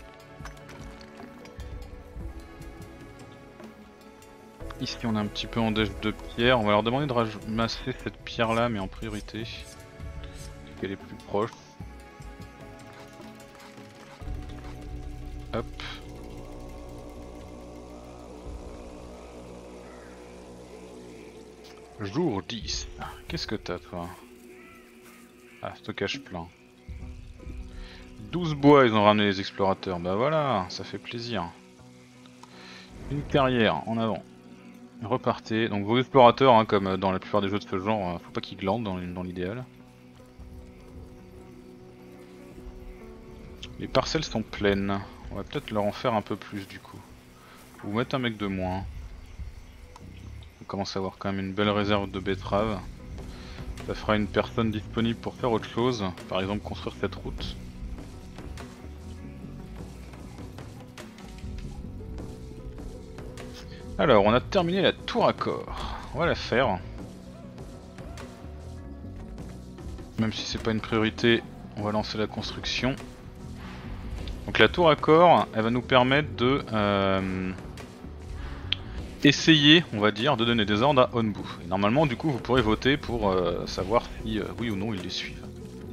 Ici on a un petit peu en déche de pierre, on va leur demander de ramasser cette pierre là mais en priorité. Qu'elle est plus proche. Hop. Jour dix. Qu'est-ce que t'as toi? Ah, stockage plein. douze bois ils ont ramené les explorateurs, bah voilà, ça fait plaisir. Une carrière en avant. Repartez, donc vos explorateurs, hein, comme dans la plupart des jeux de ce genre, faut pas qu'ils glandent dans, dans l'idéal. Les parcelles sont pleines, on va peut-être leur en faire un peu plus du coup. Ou mettre un mec de moins. On commence à avoir quand même une belle réserve de betteraves. Ça fera une personne disponible pour faire autre chose, par exemple construire cette route. Alors, on a terminé la tour à corps. On va la faire. Même si c'est pas une priorité, on va lancer la construction. Donc la tour à corps, elle va nous permettre de euh, essayer, on va dire, de donner des ordres à Onbu. Et normalement, du coup, vous pourrez voter pour euh, savoir si euh, oui ou non ils les suivent.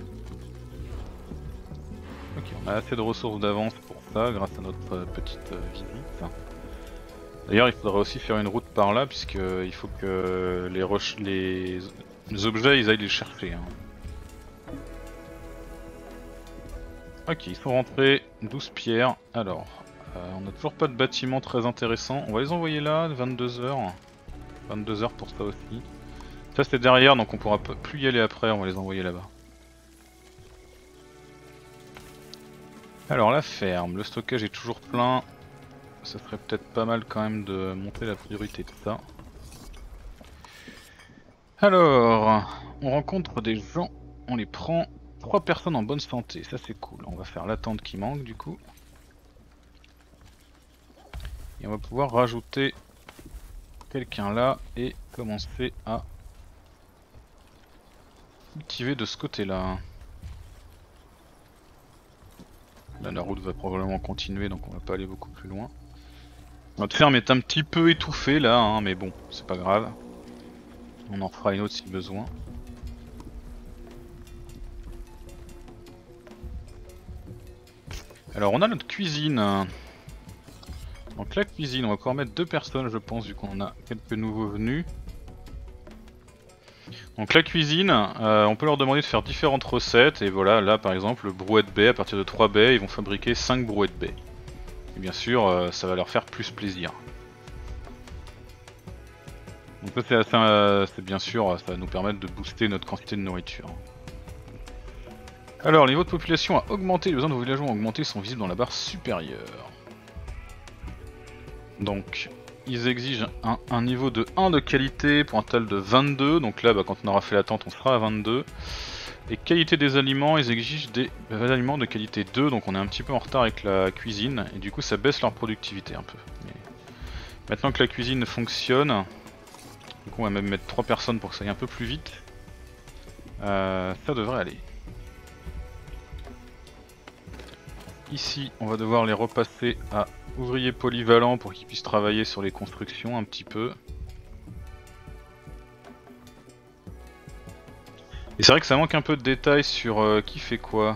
Ok, on a assez de ressources d'avance pour ça, grâce à notre euh, petite euh, visite. D'ailleurs, il faudrait aussi faire une route par là, puisque il faut que les, les... les objets, ils aillent les chercher. Hein. Ok, ils sont rentrés, douze pierres. Alors, euh, on n'a toujours pas de bâtiment très intéressant. On va les envoyer là, vingt-deux heures. vingt-deux heures pour ça aussi. Ça c'est derrière, donc on pourra plus y aller après, on va les envoyer là-bas. Alors la ferme, le stockage est toujours plein. Ça serait peut-être pas mal quand même de monter la priorité de ça. Alors, on rencontre des gens, on les prend. Trois personnes en bonne santé, ça c'est cool. On va faire l'attente qui manque du coup. Et on va pouvoir rajouter quelqu'un là et commencer à cultiver de ce côté-là. Là la route va probablement continuer donc on va pas aller beaucoup plus loin. Notre ferme est un petit peu étouffée là, hein, mais bon, c'est pas grave. On en fera une autre si besoin. Alors on a notre cuisine. Donc la cuisine, on va pouvoir mettre deux personnes je pense vu qu'on a quelques nouveaux venus. Donc la cuisine, euh, on peut leur demander de faire différentes recettes et voilà, là par exemple le brouette baie, à partir de trois baies ils vont fabriquer cinq brouettes baies. Et bien sûr euh, ça va leur faire plus plaisir. Donc ça c'est assez, euh, c'est bien sûr, ça va nous permettre de booster notre quantité de nourriture. Alors, le niveau de population a augmenté, les besoins de vos villageois ont augmenté, sont visibles dans la barre supérieure. Donc, ils exigent un, un niveau de un de qualité pour un total de vingt-deux, donc là, bah, quand on aura fait l'attente, on sera à vingt-deux. Et qualité des aliments, ils exigent des, des aliments de qualité deux, donc on est un petit peu en retard avec la cuisine, et du coup ça baisse leur productivité un peu. Mais maintenant que la cuisine fonctionne, du coup on va même mettre trois personnes pour que ça aille un peu plus vite, euh, ça devrait aller. Ici, on va devoir les repasser à ouvriers polyvalents pour qu'ils puissent travailler sur les constructions un petit peu. Et c'est vrai que ça manque un peu de détails sur euh, qui fait quoi.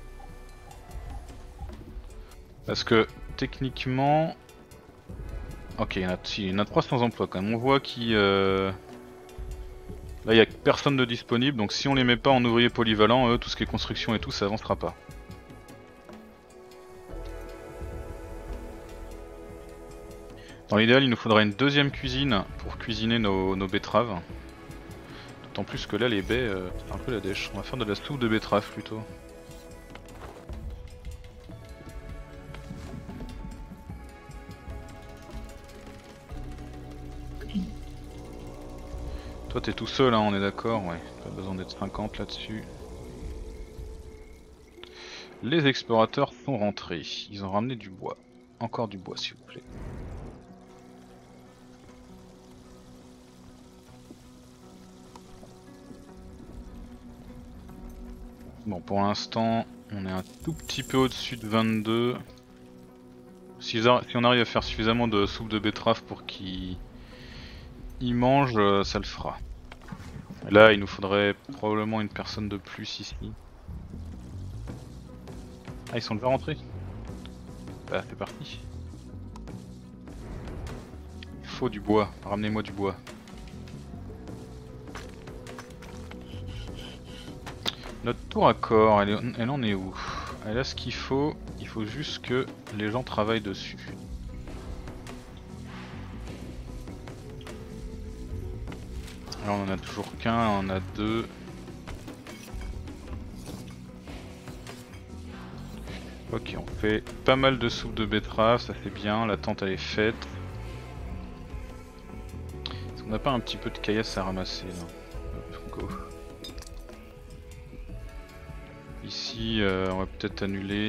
Parce que techniquement... Ok, il y en a, il y en a trois cents emplois quand même. On voit qui... Euh... Là, il n'y a personne de disponible, donc si on les met pas en ouvriers polyvalents, eux, tout ce qui est construction et tout, ça avancera pas. Dans l'idéal, il nous faudra une deuxième cuisine pour cuisiner nos, nos betteraves. D'autant plus que là, les baies, euh, c'est un peu la dèche. On va faire de la soupe de betterave plutôt. Toi, t'es tout seul, hein, on est d'accord, ouais. Pas besoin d'être cinquante là-dessus. Les explorateurs sont rentrés. Ils ont ramené du bois. Encore du bois, s'il vous plaît. Bon, pour l'instant, on est un tout petit peu au-dessus de vingt-deux. Si, si on arrive à faire suffisamment de soupe de betterave pour qu'ils mangent, ça le fera. Et là, il nous faudrait probablement une personne de plus ici. Ah, ils sont déjà rentrés? Bah, c'est parti. Il faut du bois, ramenez-moi du bois. Notre tour à corps, elle, est, elle en est où? Elle a ce qu'il faut, il faut juste que les gens travaillent dessus. Alors on en a toujours qu'un, on en a deux. Ok, on fait pas mal de soupe de betterave, ça fait bien, la tente elle est faite. Est-ce qu'on n'a pas un petit peu de caillasse à ramasser là? Hop, go. Ici, euh, on va peut-être annuler.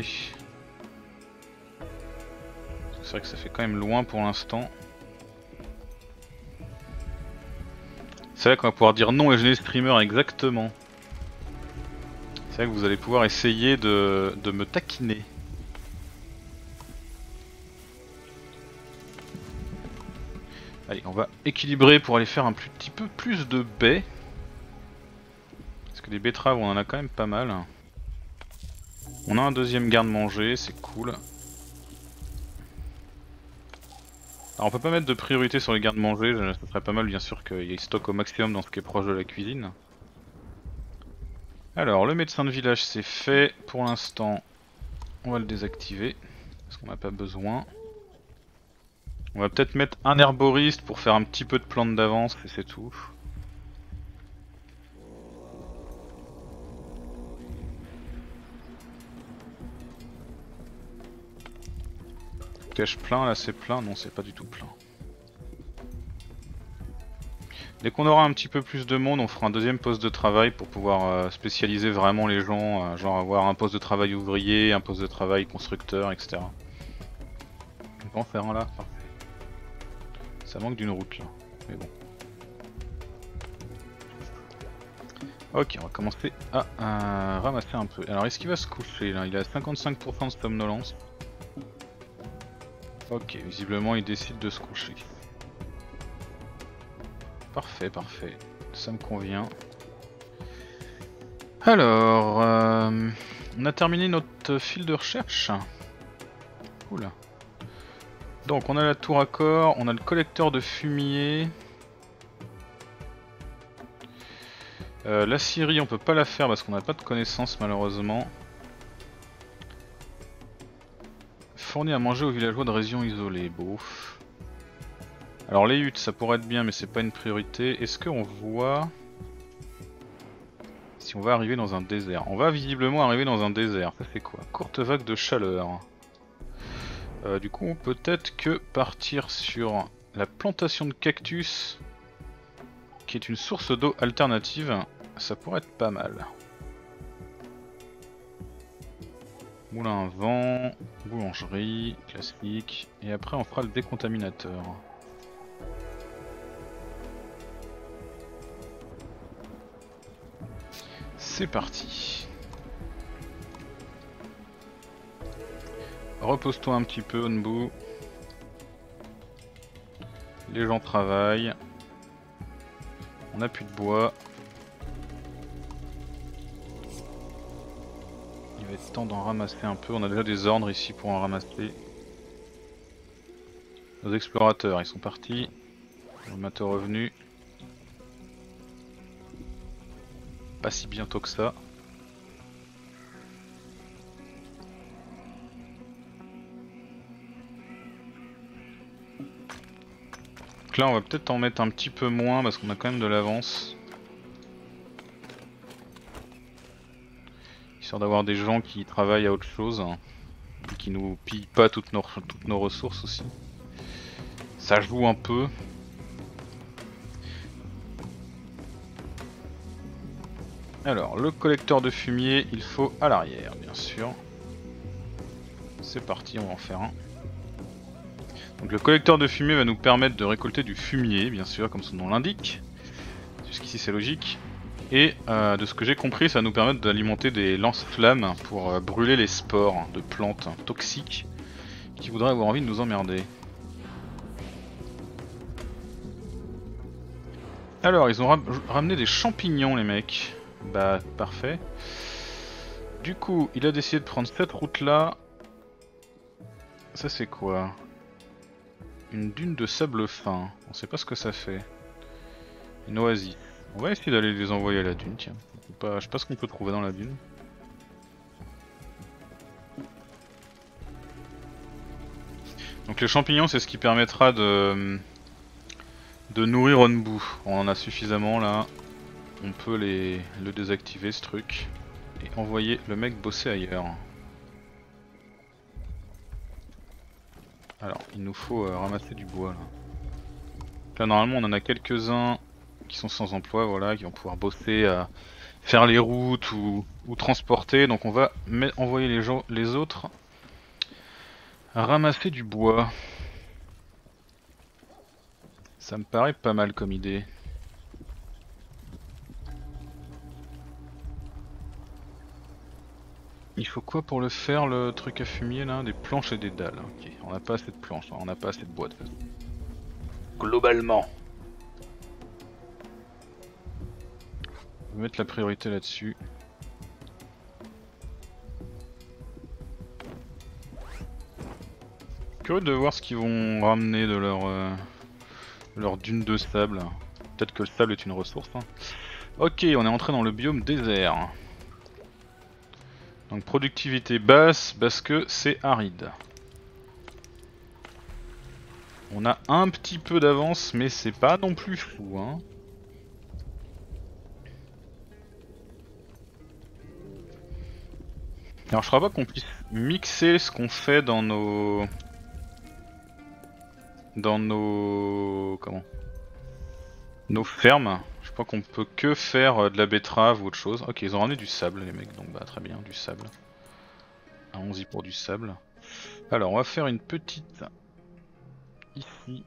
C'est vrai que ça fait quand même loin pour l'instant. C'est vrai qu'on va pouvoir dire non et gêner le streamer exactement. C'est vrai que vous allez pouvoir essayer de, de me taquiner. Allez, on va équilibrer pour aller faire un plus, petit peu plus de baies. Parce que des betteraves, on en a quand même pas mal. On a un deuxième garde-manger, c'est cool. Alors on peut pas mettre de priorité sur les gardes-manger, ça serait pas mal bien sûr qu'il y ait stock au maximum dans ce qui est proche de la cuisine. Alors le médecin de village c'est fait, pour l'instant on va le désactiver, parce qu'on n'a pas besoin. On va peut-être mettre un herboriste pour faire un petit peu de plantes d'avance et c'est tout. Cache plein, là c'est plein, non c'est pas du tout plein. Dès qu'on aura un petit peu plus de monde, on fera un deuxième poste de travail pour pouvoir euh, spécialiser vraiment les gens, euh, genre avoir un poste de travail ouvrier, un poste de travail constructeur, et cetera. On peut en faire un là, parfait. Ça manque d'une route là, mais bon. Ok, on va commencer à euh, ramasser un peu. Alors est-ce qu'il va se coucher là? Il a cinquante-cinq pour cent de somnolence. Ok, visiblement il décide de se coucher. Parfait, parfait, ça me convient. Alors, euh, on a terminé notre fil de recherche. Oula. Donc on a la tour à corps, on a le collecteur de fumier. Euh, la scierie on peut pas la faire parce qu'on n'a pas de connaissances malheureusement. Fournir à manger aux villageois de régions isolées, beauf. Alors les huttes ça pourrait être bien mais c'est pas une priorité. Est-ce qu'on voit si on va arriver dans un désert? On va visiblement arriver dans un désert, ça fait quoi? Courte vague de chaleur. Euh, du coup, peut-être que partir sur la plantation de cactus, qui est une source d'eau alternative, ça pourrait être pas mal. Moulin à vent, boulangerie, classique, et après on fera le décontaminateur. C'est parti. Repose-toi un petit peu, Onbu. Les gens travaillent. On n'a plus de bois. Il va être temps d'en ramasser un peu. On a déjà des ordres ici pour en ramasser. Nos explorateurs, ils sont partis. Le matin revenu. Pas si bientôt que ça. Donc là on va peut-être en mettre un petit peu moins parce qu'on a quand même de l'avance. Histoire d'avoir des gens qui travaillent à autre chose. Hein, et qui nous pillent pas toutes nos, toutes nos ressources aussi. Ça joue un peu. Alors le collecteur de fumier il faut à l'arrière bien sûr. C'est parti, on va en faire un. Donc le collecteur de fumier va nous permettre de récolter du fumier, bien sûr, comme son nom l'indique. Jusqu'ici c'est logique. Et euh, de ce que j'ai compris, ça va nous permettre d'alimenter des lance-flammes pour euh, brûler les spores de plantes toxiques qui voudraient avoir envie de nous emmerder. Alors, ils ont ra ramené des champignons, les mecs. Bah, parfait. Du coup, il a décidé de prendre cette route-là. Ça, c'est quoi ? Une dune de sable fin. On sait pas ce que ça fait. Une oasis. On va essayer d'aller les envoyer à la dune, tiens. Pas, je sais pas ce qu'on peut trouver dans la dune. Donc les champignons, c'est ce qui permettra de, de nourrir Onbu. On en a suffisamment là. On peut les, le désactiver ce truc. Et envoyer le mec bosser ailleurs. Alors, il nous faut euh, ramasser du bois là. Là normalement on en a quelques-uns qui sont sans emploi, voilà, qui vont pouvoir bosser à faire les routes ou, ou transporter. Donc on va envoyer les, gens, les autres à ramasser du bois. Ça me paraît pas mal comme idée. Il faut quoi pour le faire, le truc à fumier là? Des planches et des dalles. Ok, on n'a pas assez de planches, on n'a pas assez de bois de toute façon. Globalement. Je vais mettre la priorité là-dessus. Curieux de voir ce qu'ils vont ramener de leur, euh, leur dune de sable. Peut-être que le sable est une ressource. Hein. Ok, on est entré dans le biome désert. Donc productivité basse parce que c'est aride. On a un petit peu d'avance mais c'est pas non plus fou. Hein. Alors je crois pas qu'on puisse mixer ce qu'on fait dans nos... Dans nos... Comment Nos fermes. Je crois qu'on peut que faire de la betterave ou autre chose. Ok, ils ont ramené du sable les mecs, donc bah très bien, du sable. Allons-y pour du sable. Alors on va faire une petite... Ici.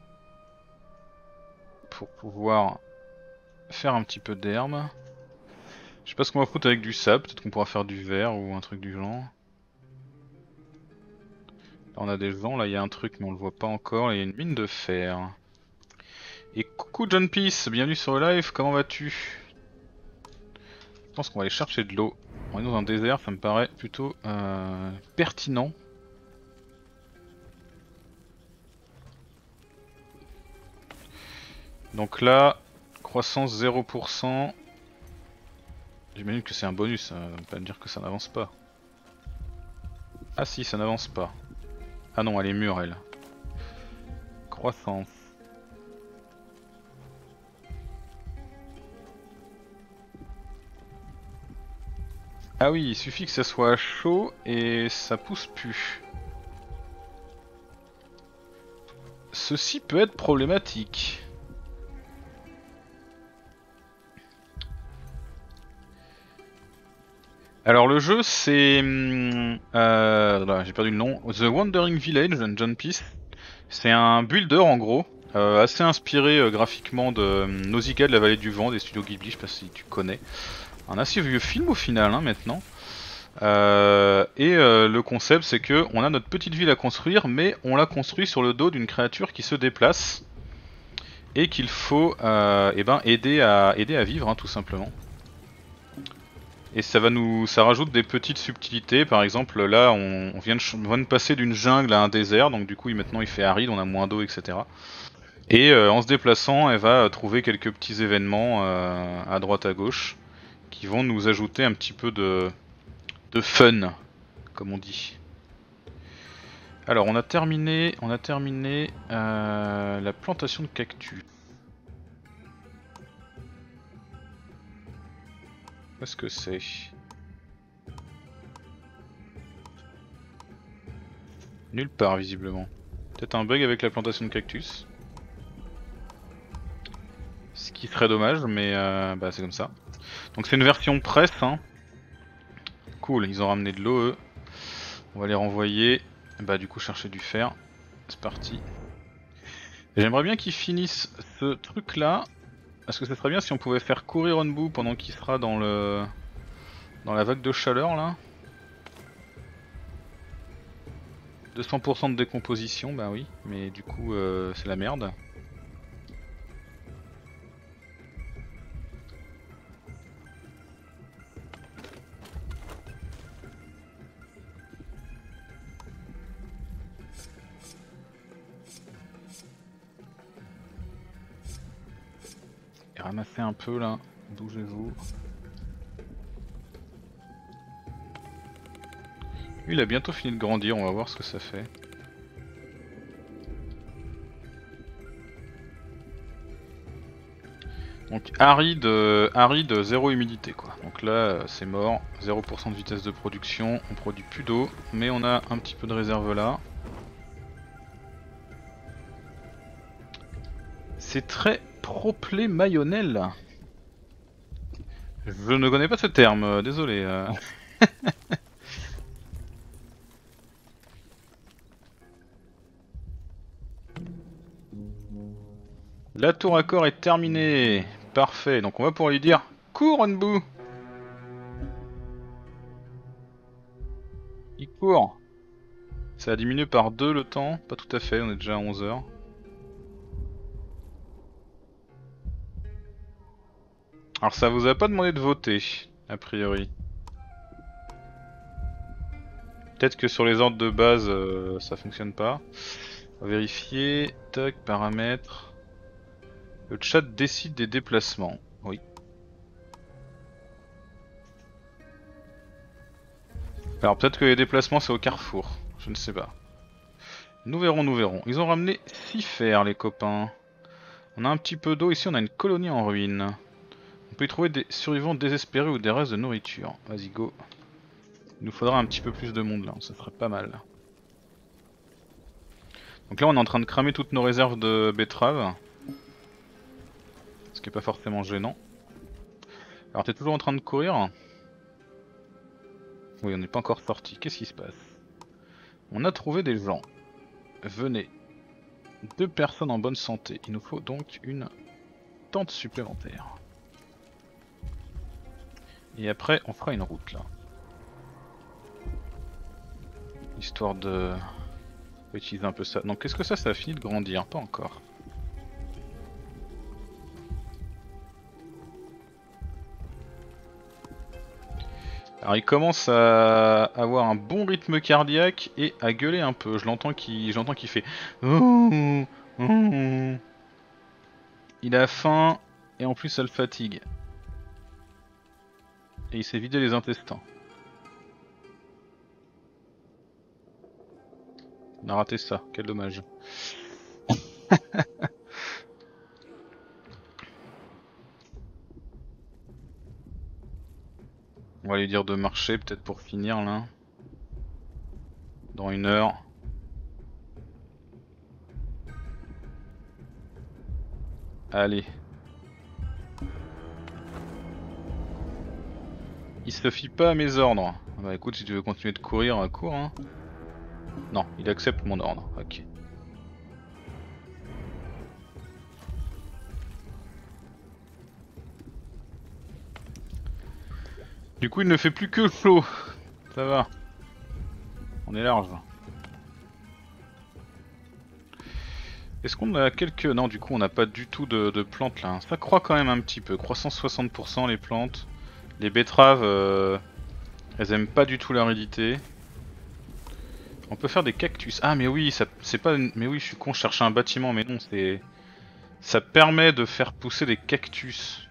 Pour pouvoir faire un petit peu d'herbe. Je sais pas ce qu'on va foutre avec du sable, peut-être qu'on pourra faire du verre ou un truc du genre. Là on a des gens, là il y a un truc mais on le voit pas encore, là il y a une mine de fer. Et coucou John Peace, bienvenue sur le live, comment vas-tu? Je pense qu'on va aller chercher de l'eau. On est dans un désert, ça me paraît plutôt euh, pertinent. Donc là, croissance zéro pour cent. J'imagine que c'est un bonus, ça va pas me dire que ça n'avance pas. Ah si, ça n'avance pas. Ah non, elle est mûre elle. Croissance. Ah oui, il suffit que ça soit chaud et ça pousse plus. Ceci peut être problématique. Alors le jeu c'est... Euh, j'ai perdu le nom. The Wandering Village and John Peace. C'est un builder en gros. Euh, assez inspiré euh, graphiquement de euh, Nausicaa de la Vallée du Vent des studios Ghibli, je sais pas si tu connais. Un assez vieux film au final hein, maintenant. Euh, et euh, le concept c'est que on a notre petite ville à construire, mais on la construit sur le dos d'une créature qui se déplace et qu'il faut euh, eh ben, aider, à, aider à vivre hein, tout simplement. Et ça va nous, ça rajoute des petites subtilités. Par exemple là on, on vient, de, on vient de passer d'une jungle à un désert, donc du coup maintenant il fait aride, on a moins d'eau, et cetera. Et euh, en se déplaçant, elle va trouver quelques petits événements euh, à droite à gauche qui vont nous ajouter un petit peu de, de fun, comme on dit. Alors on a terminé, on a terminé euh, la plantation de cactus. Où est-ce que c'est? Nulle part visiblement. Peut-être un bug avec la plantation de cactus. Ce qui serait dommage, mais euh, bah, c'est comme ça. Donc c'est une version presse. Hein. Cool, ils ont ramené de l'eau eux. On va les renvoyer. Bah du coup chercher du fer. C'est parti. J'aimerais bien qu'ils finissent ce truc là. Parce que ça serait bien si on pouvait faire courir Onbu pendant qu'il sera dans le dans la vague de chaleur là. deux cents pour cent de décomposition, bah oui, mais du coup euh, c'est la merde. Et ramasser un peu là, bougez-vous. Lui il a bientôt fini de grandir, on va voir ce que ça fait. Donc aride, euh, aride, zéro humidité quoi. Donc là euh, c'est mort, zéro pour cent de vitesse de production, on produit plus d'eau, mais on a un petit peu de réserve là. C'est très proplémayonnel. Je ne connais pas ce terme, euh, désolé. Euh... La tour à corps est terminée. Parfait, donc on va pouvoir lui dire cours Onbu. Il court. Ça a diminué par deux le temps, pas tout à fait, on est déjà à onze heures. Alors ça vous a pas demandé de voter, a priori. Peut-être que sur les ordres de base euh, ça fonctionne pas. On va vérifier, tac, paramètres. Le chat décide des déplacements, oui. Alors peut-être que les déplacements c'est au carrefour, je ne sais pas. Nous verrons, nous verrons. Ils ont ramené six fers les copains. On a un petit peu d'eau ici, on a une colonie en ruine. On peut y trouver des survivants désespérés ou des restes de nourriture. Vas-y go. Il nous faudra un petit peu plus de monde là, ça ferait pas mal. Donc là on est en train de cramer toutes nos réserves de betteraves. Ce qui est pas forcément gênant. Alors t'es toujours en train de courir? Oui, on n'est pas encore sorti. Qu'est-ce qui se passe? On a trouvé des gens. Venez. Deux personnes en bonne santé. Il nous faut donc une tente supplémentaire. Et après on fera une route là. Histoire de... On va utiliser un peu ça. Donc est-ce que ça, ça a fini de grandir? Pas encore. Alors il commence à avoir un bon rythme cardiaque et à gueuler un peu. Je l'entends qui, j'entends qu'il fait. Il il a faim et en plus ça le fatigue. Et il s'est vidé les intestins. On a raté ça, quel dommage. On va lui dire de marcher peut-être pour finir là. Dans une heure. Allez. Il se fie pas à mes ordres. Bah écoute, si tu veux continuer de courir, cours hein. Non, il accepte mon ordre, ok. Du coup il ne fait plus que flot. Ça va. On est large. Est-ce qu'on a quelques... Non du coup on n'a pas du tout de, de plantes là. Ça croît quand même un petit peu. Croissance soixante pour cent les plantes. Les betteraves, euh, elles aiment pas du tout l'aridité. On peut faire des cactus. Ah mais oui, ça c'est pas... Une... Mais oui je suis con, je cherchais un bâtiment mais non c'est... Ça permet de faire pousser des cactus.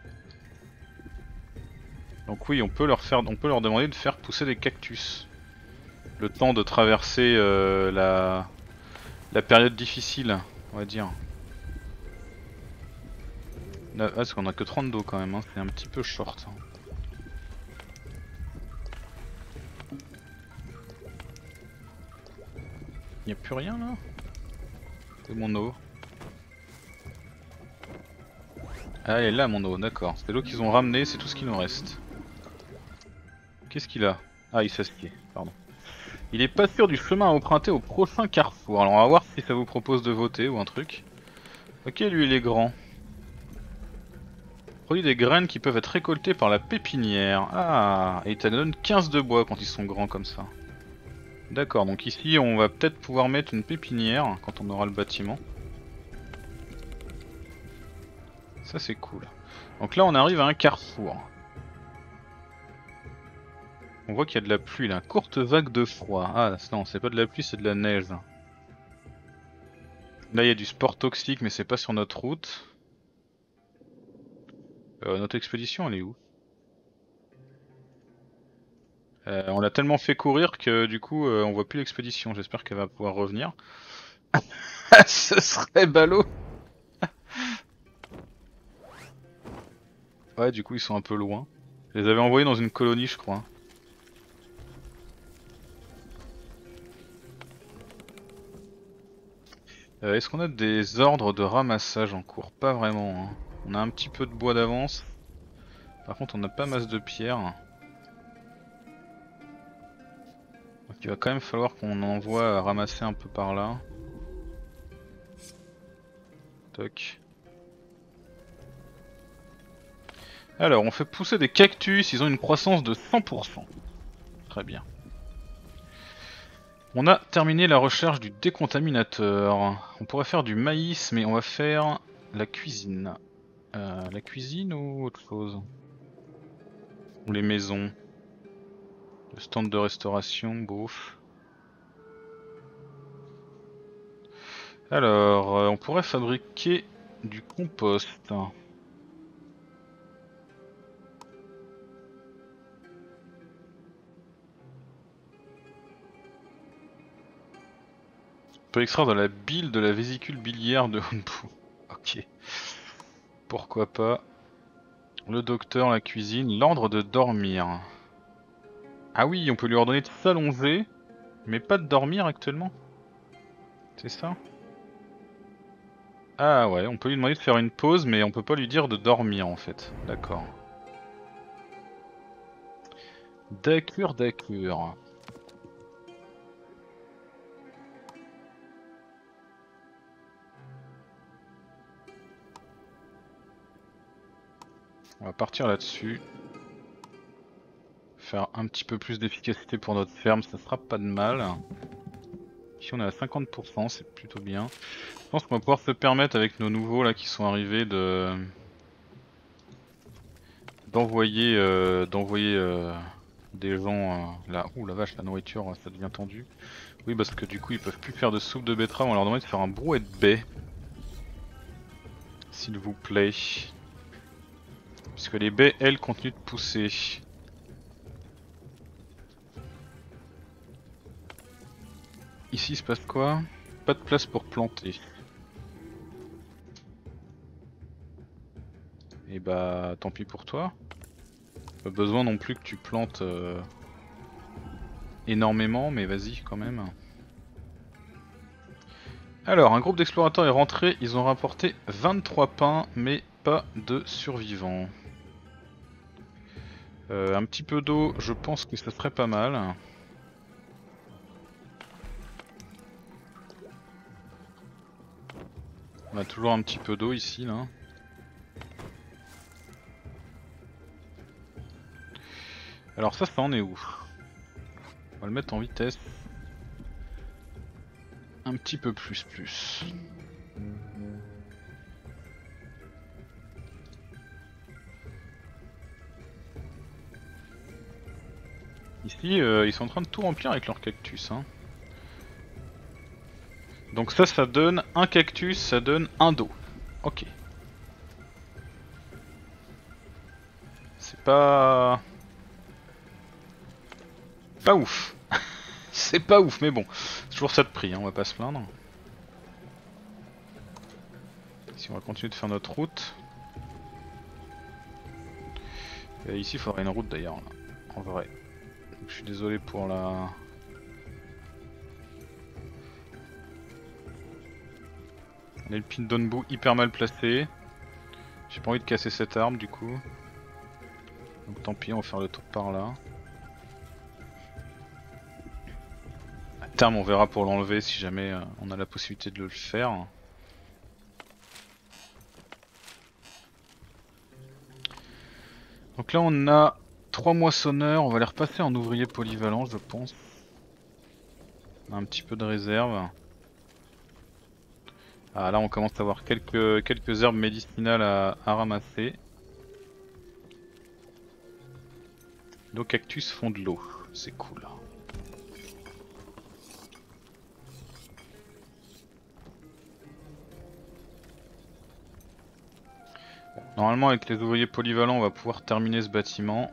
Donc oui on peut leur faire, on peut leur demander de faire pousser des cactus. Le temps de traverser euh, la... la période difficile, on va dire. Là, parce qu'on a que trente d'eau quand même, hein. C'est un petit peu short. Y'a plus rien là? C'est mon eau. Ah elle est là mon eau, d'accord. C'est l'eau qu'ils ont ramenée, c'est tout ce qu'il nous reste. Qu'est-ce qu'il a? Ah il s'assied, pardon. Il est pas sûr du chemin à emprunter au prochain carrefour. Alors on va voir si ça vous propose de voter ou un truc. Ok lui il est grand. Produit des graines qui peuvent être récoltées par la pépinière. Ah, et il te donne quinze de bois quand ils sont grands comme ça. D'accord, donc ici on va peut-être pouvoir mettre une pépinière quand on aura le bâtiment. Ça c'est cool. Donc là on arrive à un carrefour. On voit qu'il y a de la pluie là, courte vague de froid. Ah non, c'est pas de la pluie, c'est de la neige. Là il y a du sport toxique mais c'est pas sur notre route. Euh, notre expédition elle est où? euh, On l'a tellement fait courir que du coup euh, on voit plus l'expédition, j'espère qu'elle va pouvoir revenir. Ce serait ballot. Ouais du coup ils sont un peu loin. Je les avais envoyés dans une colonie je crois. Euh, Est-ce qu'on a des ordres de ramassage en cours? Pas vraiment. Hein. On a un petit peu de bois d'avance. Par contre on n'a pas masse de pierres. Donc il va quand même falloir qu'on envoie ramasser un peu par là. Toc. Alors on fait pousser des cactus, ils ont une croissance de cent pour cent. Très bien. On a terminé la recherche du décontaminateur. On pourrait faire du maïs mais on va faire la cuisine. Euh, la cuisine ou autre chose? Ou les maisons? Le stand de restauration, bouffe. Alors, euh, on pourrait fabriquer du compost. On peut extraire de la bile de la vésicule biliaire de Hunpu. Ok. Pourquoi pas. Le docteur, la cuisine, l'ordre de dormir. Ah oui, on peut lui ordonner de s'allonger, mais pas de dormir actuellement. C'est ça? Ah ouais, on peut lui demander de faire une pause, mais on peut pas lui dire de dormir en fait. D'accord. D'accord, d'accord. On va partir là-dessus. Faire un petit peu plus d'efficacité pour notre ferme, ça sera pas de mal. Ici on est à cinquante pour cent, c'est plutôt bien. Je pense qu'on va pouvoir se permettre avec nos nouveaux là qui sont arrivés de d'envoyer euh, d'envoyer euh, des gens euh, là. Ouh la vache, la nourriture ça devient tendu. Oui parce que du coup ils peuvent plus faire de soupe de betterave, on leur demande de faire un brouet de baie. S'il vous plaît. Puisque les baies, elles, continuent de pousser. Ici, il se passe quoi? Pas de place pour planter. Et bah, tant pis pour toi. Pas besoin non plus que tu plantes euh, énormément, mais vas-y quand même. Alors, un groupe d'explorateurs est rentré, ils ont rapporté vingt-trois pains, mais pas de survivants. Euh, un petit peu d'eau, je pense que ça serait pas mal. On a toujours un petit peu d'eau ici, là. Alors ça, ça en est où? On va le mettre en vitesse. Un petit peu plus plus. Ici, euh, ils sont en train de tout remplir avec leur cactus. Hein. Donc ça, ça donne un cactus, ça donne un dos. Ok. C'est pas... Pas ouf. C'est pas ouf, mais bon. C'est toujours ça de prix, hein, on va pas se plaindre. Ici, on va continuer de faire notre route. Et ici, il faudrait une route d'ailleurs, en vrai. Donc, je suis désolé pour la... On a le pin d'Onbu hyper mal placé. J'ai pas envie de casser cette arme du coup. Donc tant pis, on va faire le tour par là. À terme, on verra pour l'enlever si jamais euh, on a la possibilité de le faire. Donc là, on a trois moissonneurs. On va les repasser en ouvrier polyvalent, je pense. On a un petit peu de réserve. Ah là, on commence à avoir quelques, quelques herbes médicinales à, à ramasser. Nos cactus font de l'eau, c'est cool. Bon, normalement avec les ouvriers polyvalents on va pouvoir terminer ce bâtiment.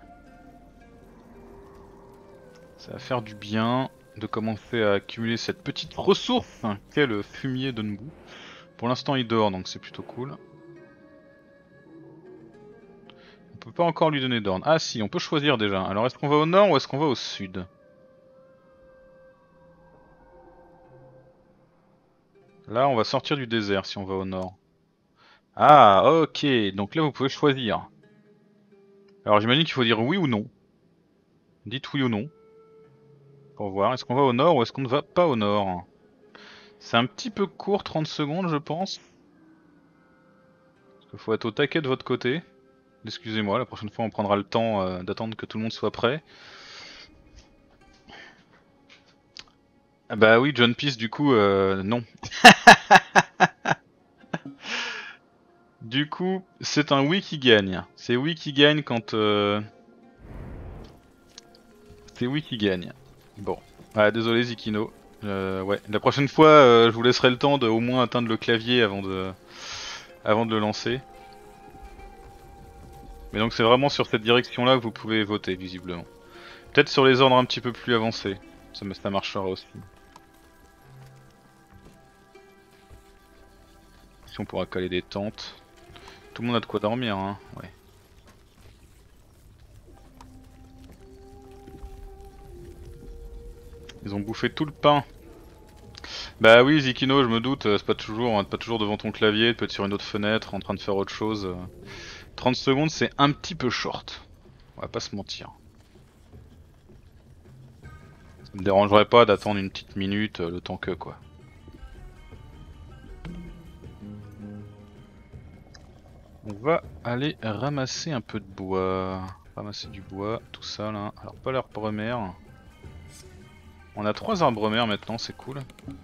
Ça va faire du bien de commencer à accumuler cette petite ressource hein, qu'est le fumier d'Onbu. Pour l'instant il dort donc c'est plutôt cool. On peut pas encore lui donner d'ordre. Ah si, on peut choisir déjà. Alors est-ce qu'on va au nord ou est-ce qu'on va au sud? Là on va sortir du désert si on va au nord. Ah ok, donc là vous pouvez choisir. Alors j'imagine qu'il faut dire oui ou non. Dites oui ou non. Pour voir, est-ce qu'on va au nord ou est-ce qu'on ne va pas au nord? C'est un petit peu court, trente secondes je pense. Parce qu'il faut être au taquet de votre côté. Excusez-moi, la prochaine fois on prendra le temps euh, d'attendre que tout le monde soit prêt. Ah bah oui, John Peace du coup, euh, non. Du coup, c'est un oui qui gagne. C'est oui qui gagne quand... Euh... C'est oui qui gagne. Bon. Ah, désolé Zikino. Euh, ouais. La prochaine fois, euh, je vous laisserai le temps de au moins atteindre le clavier avant de, avant de le lancer. Mais donc c'est vraiment sur cette direction-là que vous pouvez voter, visiblement. Peut-être sur les ordres un petit peu plus avancés. Ça, ça marchera aussi. Si on pourra caler des tentes. Tout le monde a de quoi dormir, hein. Ouais. Ils ont bouffé tout le pain. Bah oui Zikino, je me doute, c'est pas toujours, hein, pas toujours devant ton clavier, peut être sur une autre fenêtre en train de faire autre chose. trente secondes c'est un petit peu short. On va pas se mentir. Ça me dérangerait pas d'attendre une petite minute le temps que quoi. On va aller ramasser un peu de bois. Ramasser du bois, tout ça là. Alors pas l'arbre mère. On a trois arbres mères maintenant, c'est cool.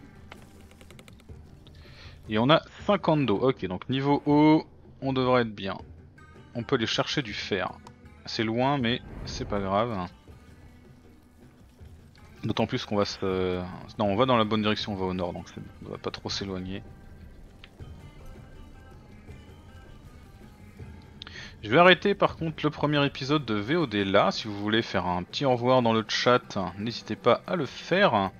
Et on a cinquante d'eau. Ok, donc niveau eau, on devrait être bien. On peut aller chercher du fer. C'est loin, mais c'est pas grave. D'autant plus qu'on va se... Non, on va dans la bonne direction, on va au nord, donc on va pas trop s'éloigner. Je vais arrêter par contre le premier épisode de V O D là. Si vous voulez faire un petit au revoir dans le chat, n'hésitez pas à le faire.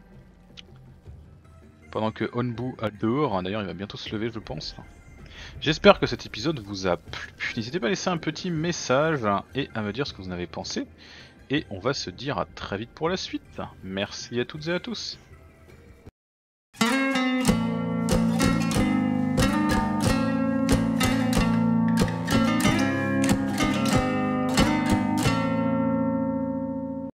Pendant que Onbu a dehors, d'ailleurs il va bientôt se lever je pense. J'espère que cet épisode vous a plu. N'hésitez pas à laisser un petit message et à me dire ce que vous en avez pensé. Et on va se dire à très vite pour la suite. Merci à toutes et à tous.